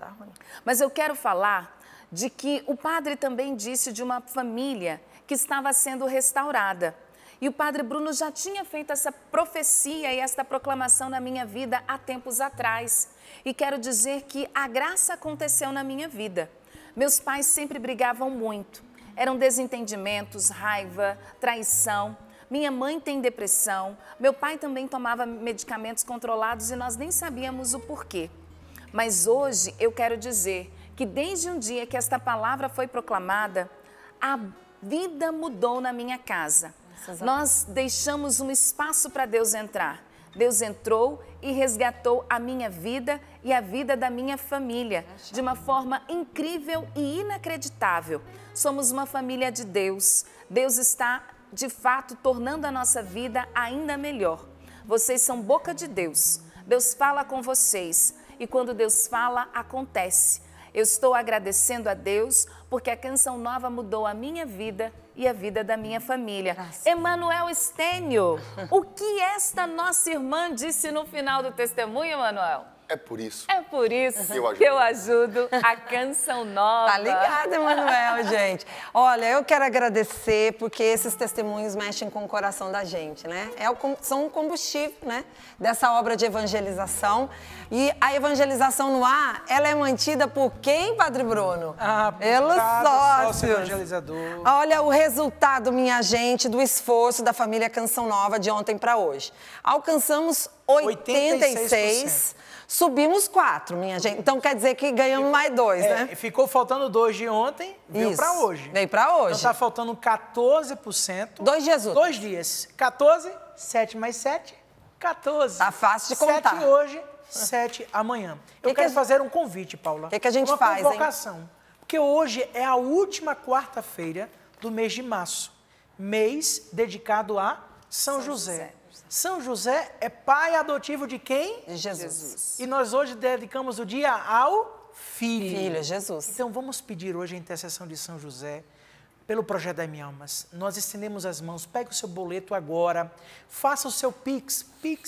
Mas eu quero falar de que o padre também disse de uma família que estava sendo restaurada. E o Padre Bruno já tinha feito essa profecia e esta proclamação na minha vida há tempos atrás. E quero dizer que a graça aconteceu na minha vida. Meus pais sempre brigavam muito. Eram desentendimentos, raiva, traição. Minha mãe tem depressão. Meu pai também tomava medicamentos controlados e nós nem sabíamos o porquê. Mas hoje eu quero dizer que desde um dia que esta palavra foi proclamada, a vida mudou na minha casa. Nós deixamos um espaço para Deus entrar. Deus entrou e resgatou a minha vida e a vida da minha família de uma forma incrível e inacreditável. Somos uma família de Deus. Deus está, de fato, tornando a nossa vida ainda melhor. Vocês são boca de Deus. Deus fala com vocês e quando Deus fala, acontece. Eu estou agradecendo a Deus porque a Canção Nova mudou a minha vida e a vida da minha família. Emanuel Estênio, o que esta nossa irmã disse no final do testemunho, Emanuel? É por isso. É por isso que eu ajudo a Canção Nova. Tá ligado, Emanuel, gente? Olha, eu quero agradecer porque esses testemunhos mexem com o coração da gente, né? São um combustível, né? Dessa obra de evangelização. E a evangelização no ar, ela é mantida por quem, Padre Bruno? Pelos sócios. Evangelizador. Olha o resultado, minha gente, do esforço da família Canção Nova de ontem para hoje. Alcançamos 86%. Subimos 4, minha gente. Então quer dizer que ganhamos mais 2, né? Ficou faltando 2 de ontem, veio para hoje. Veio para hoje. Então tá faltando 14%. 2 dias úteis. 2 dias. 14, 7 mais 7, 14. Tá fácil de contar. 7 hoje, 7 amanhã. Eu quero fazer um convite, Paula. O que a gente faz, uma convocação. Porque hoje é a última quarta-feira do mês de março. Mês dedicado a São José. São José é pai adotivo de quem? De Jesus. E nós hoje dedicamos o dia ao Filho. Filho, Jesus. Então vamos pedir hoje a intercessão de São José pelo projeto da Almas. Nós estendemos as mãos, pegue o seu boleto agora, faça o seu Pix,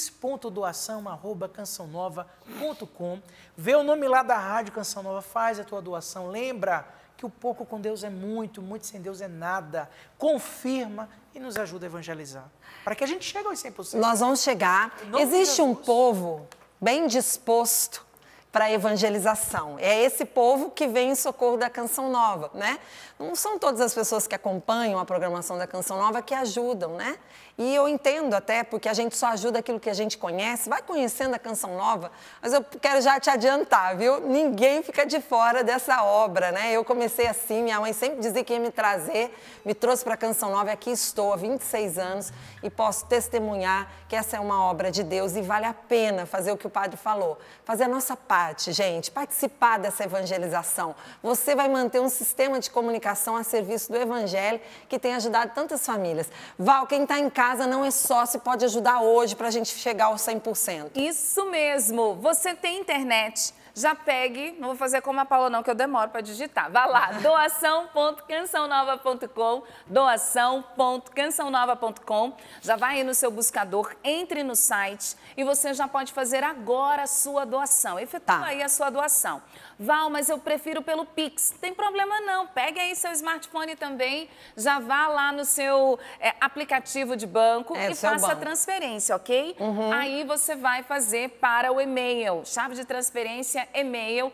pix.doação@cançãonova.com, vê o nome lá da Rádio Canção Nova, faz a tua doação, lembra que o pouco com Deus é muito, muito sem Deus é nada. Confirma e nos ajuda a evangelizar, para que a gente chegue aos 100%. Nós vamos chegar. Existe um povo bem disposto para a evangelização. É esse povo que vem em socorro da Canção Nova, né? Não são todas as pessoas que acompanham a programação da Canção Nova que ajudam, né? E eu entendo até, porque a gente só ajuda aquilo que a gente conhece, vai conhecendo a Canção Nova, mas eu quero já te adiantar, viu? Ninguém fica de fora dessa obra, né? Eu comecei assim, minha mãe sempre dizia que ia me trazer, me trouxe para a Canção Nova e aqui estou há 26 anos e posso testemunhar que essa é uma obra de Deus e vale a pena fazer o que o padre falou, fazer a nossa parte, gente, participar dessa evangelização. Você vai manter um sistema de comunicação a serviço do Evangelho que tem ajudado tantas famílias. Val, quem está em casa não é sócio, pode ajudar hoje para a gente chegar aos 100%. Isso mesmo. Você tem internet, já pegue, não vou fazer como a Paula não, que eu demoro para digitar. Vá lá, doação.cançãonova.com, doação.cançãonova.com. Já vai aí no seu buscador, entre no site e você já pode fazer agora a sua doação. Efetua aí a sua doação. Val, mas eu prefiro pelo Pix. Tem problema não, pegue aí seu smartphone também, já vá lá no seu aplicativo de banco e faça a transferência, ok? Aí você vai fazer para o e-mail, chave de transferência, e-mail,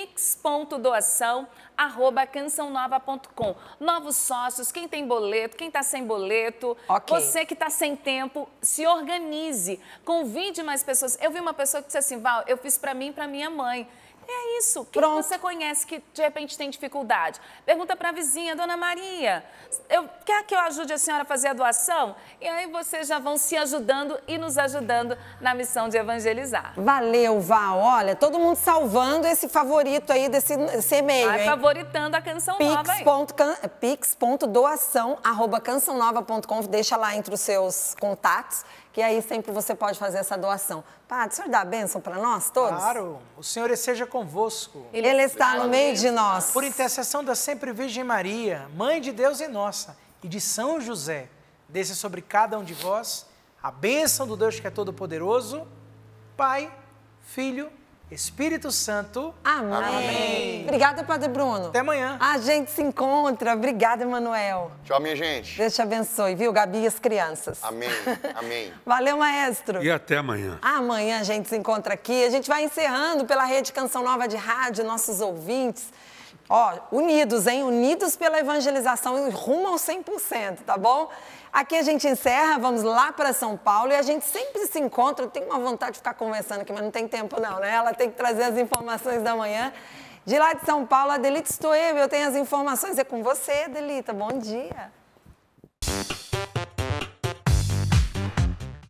pix.doação@cançãonova.com. Novos sócios, quem tem boleto, quem está sem boleto, você que está sem tempo, se organize, convide mais pessoas. Eu vi uma pessoa que disse assim, Val, eu fiz para mim e para minha mãe. É isso. Quem você conhece que de repente tem dificuldade? Pergunta para a vizinha, Dona Maria, quer que eu ajude a senhora a fazer a doação? E aí vocês já vão se ajudando e nos ajudando na missão de evangelizar. Valeu, Val. Olha, todo mundo salvando esse favorito aí desse e-mail, vai favoritando a Canção Nova aí. pix.doação@cançãonova.com. Deixa lá entre os seus contatos, que aí sempre você pode fazer essa doação. Padre, o senhor dá a bênção para nós todos? Claro, o Senhor esteja convosco. Ele está no meio de nós. Por intercessão da sempre Virgem Maria, Mãe de Deus e nossa, e de São José, desça sobre cada um de vós a bênção do Deus que é todo-poderoso, Pai, Filho, Espírito Santo. Amém. Amém. Obrigada, Padre Bruno. Até amanhã. A gente se encontra. Obrigada, Emanuel. Tchau, minha gente. Deus te abençoe, viu, Gabi e as crianças. Amém. Amém. Valeu, maestro. E até amanhã. Amanhã a gente se encontra aqui. A gente vai encerrando pela Rede Canção Nova de Rádio, nossos ouvintes. Ó, unidos, hein? Unidos pela evangelização e rumo ao 100%, tá bom? Aqui a gente encerra, vamos lá para São Paulo e a gente sempre se encontra. Eu tenho uma vontade de ficar conversando aqui, mas não tem tempo não, né? Ela tem que trazer as informações da manhã. De lá de São Paulo, Adelita Stoeb, eu tenho as informações. É com você, Adelita. Bom dia.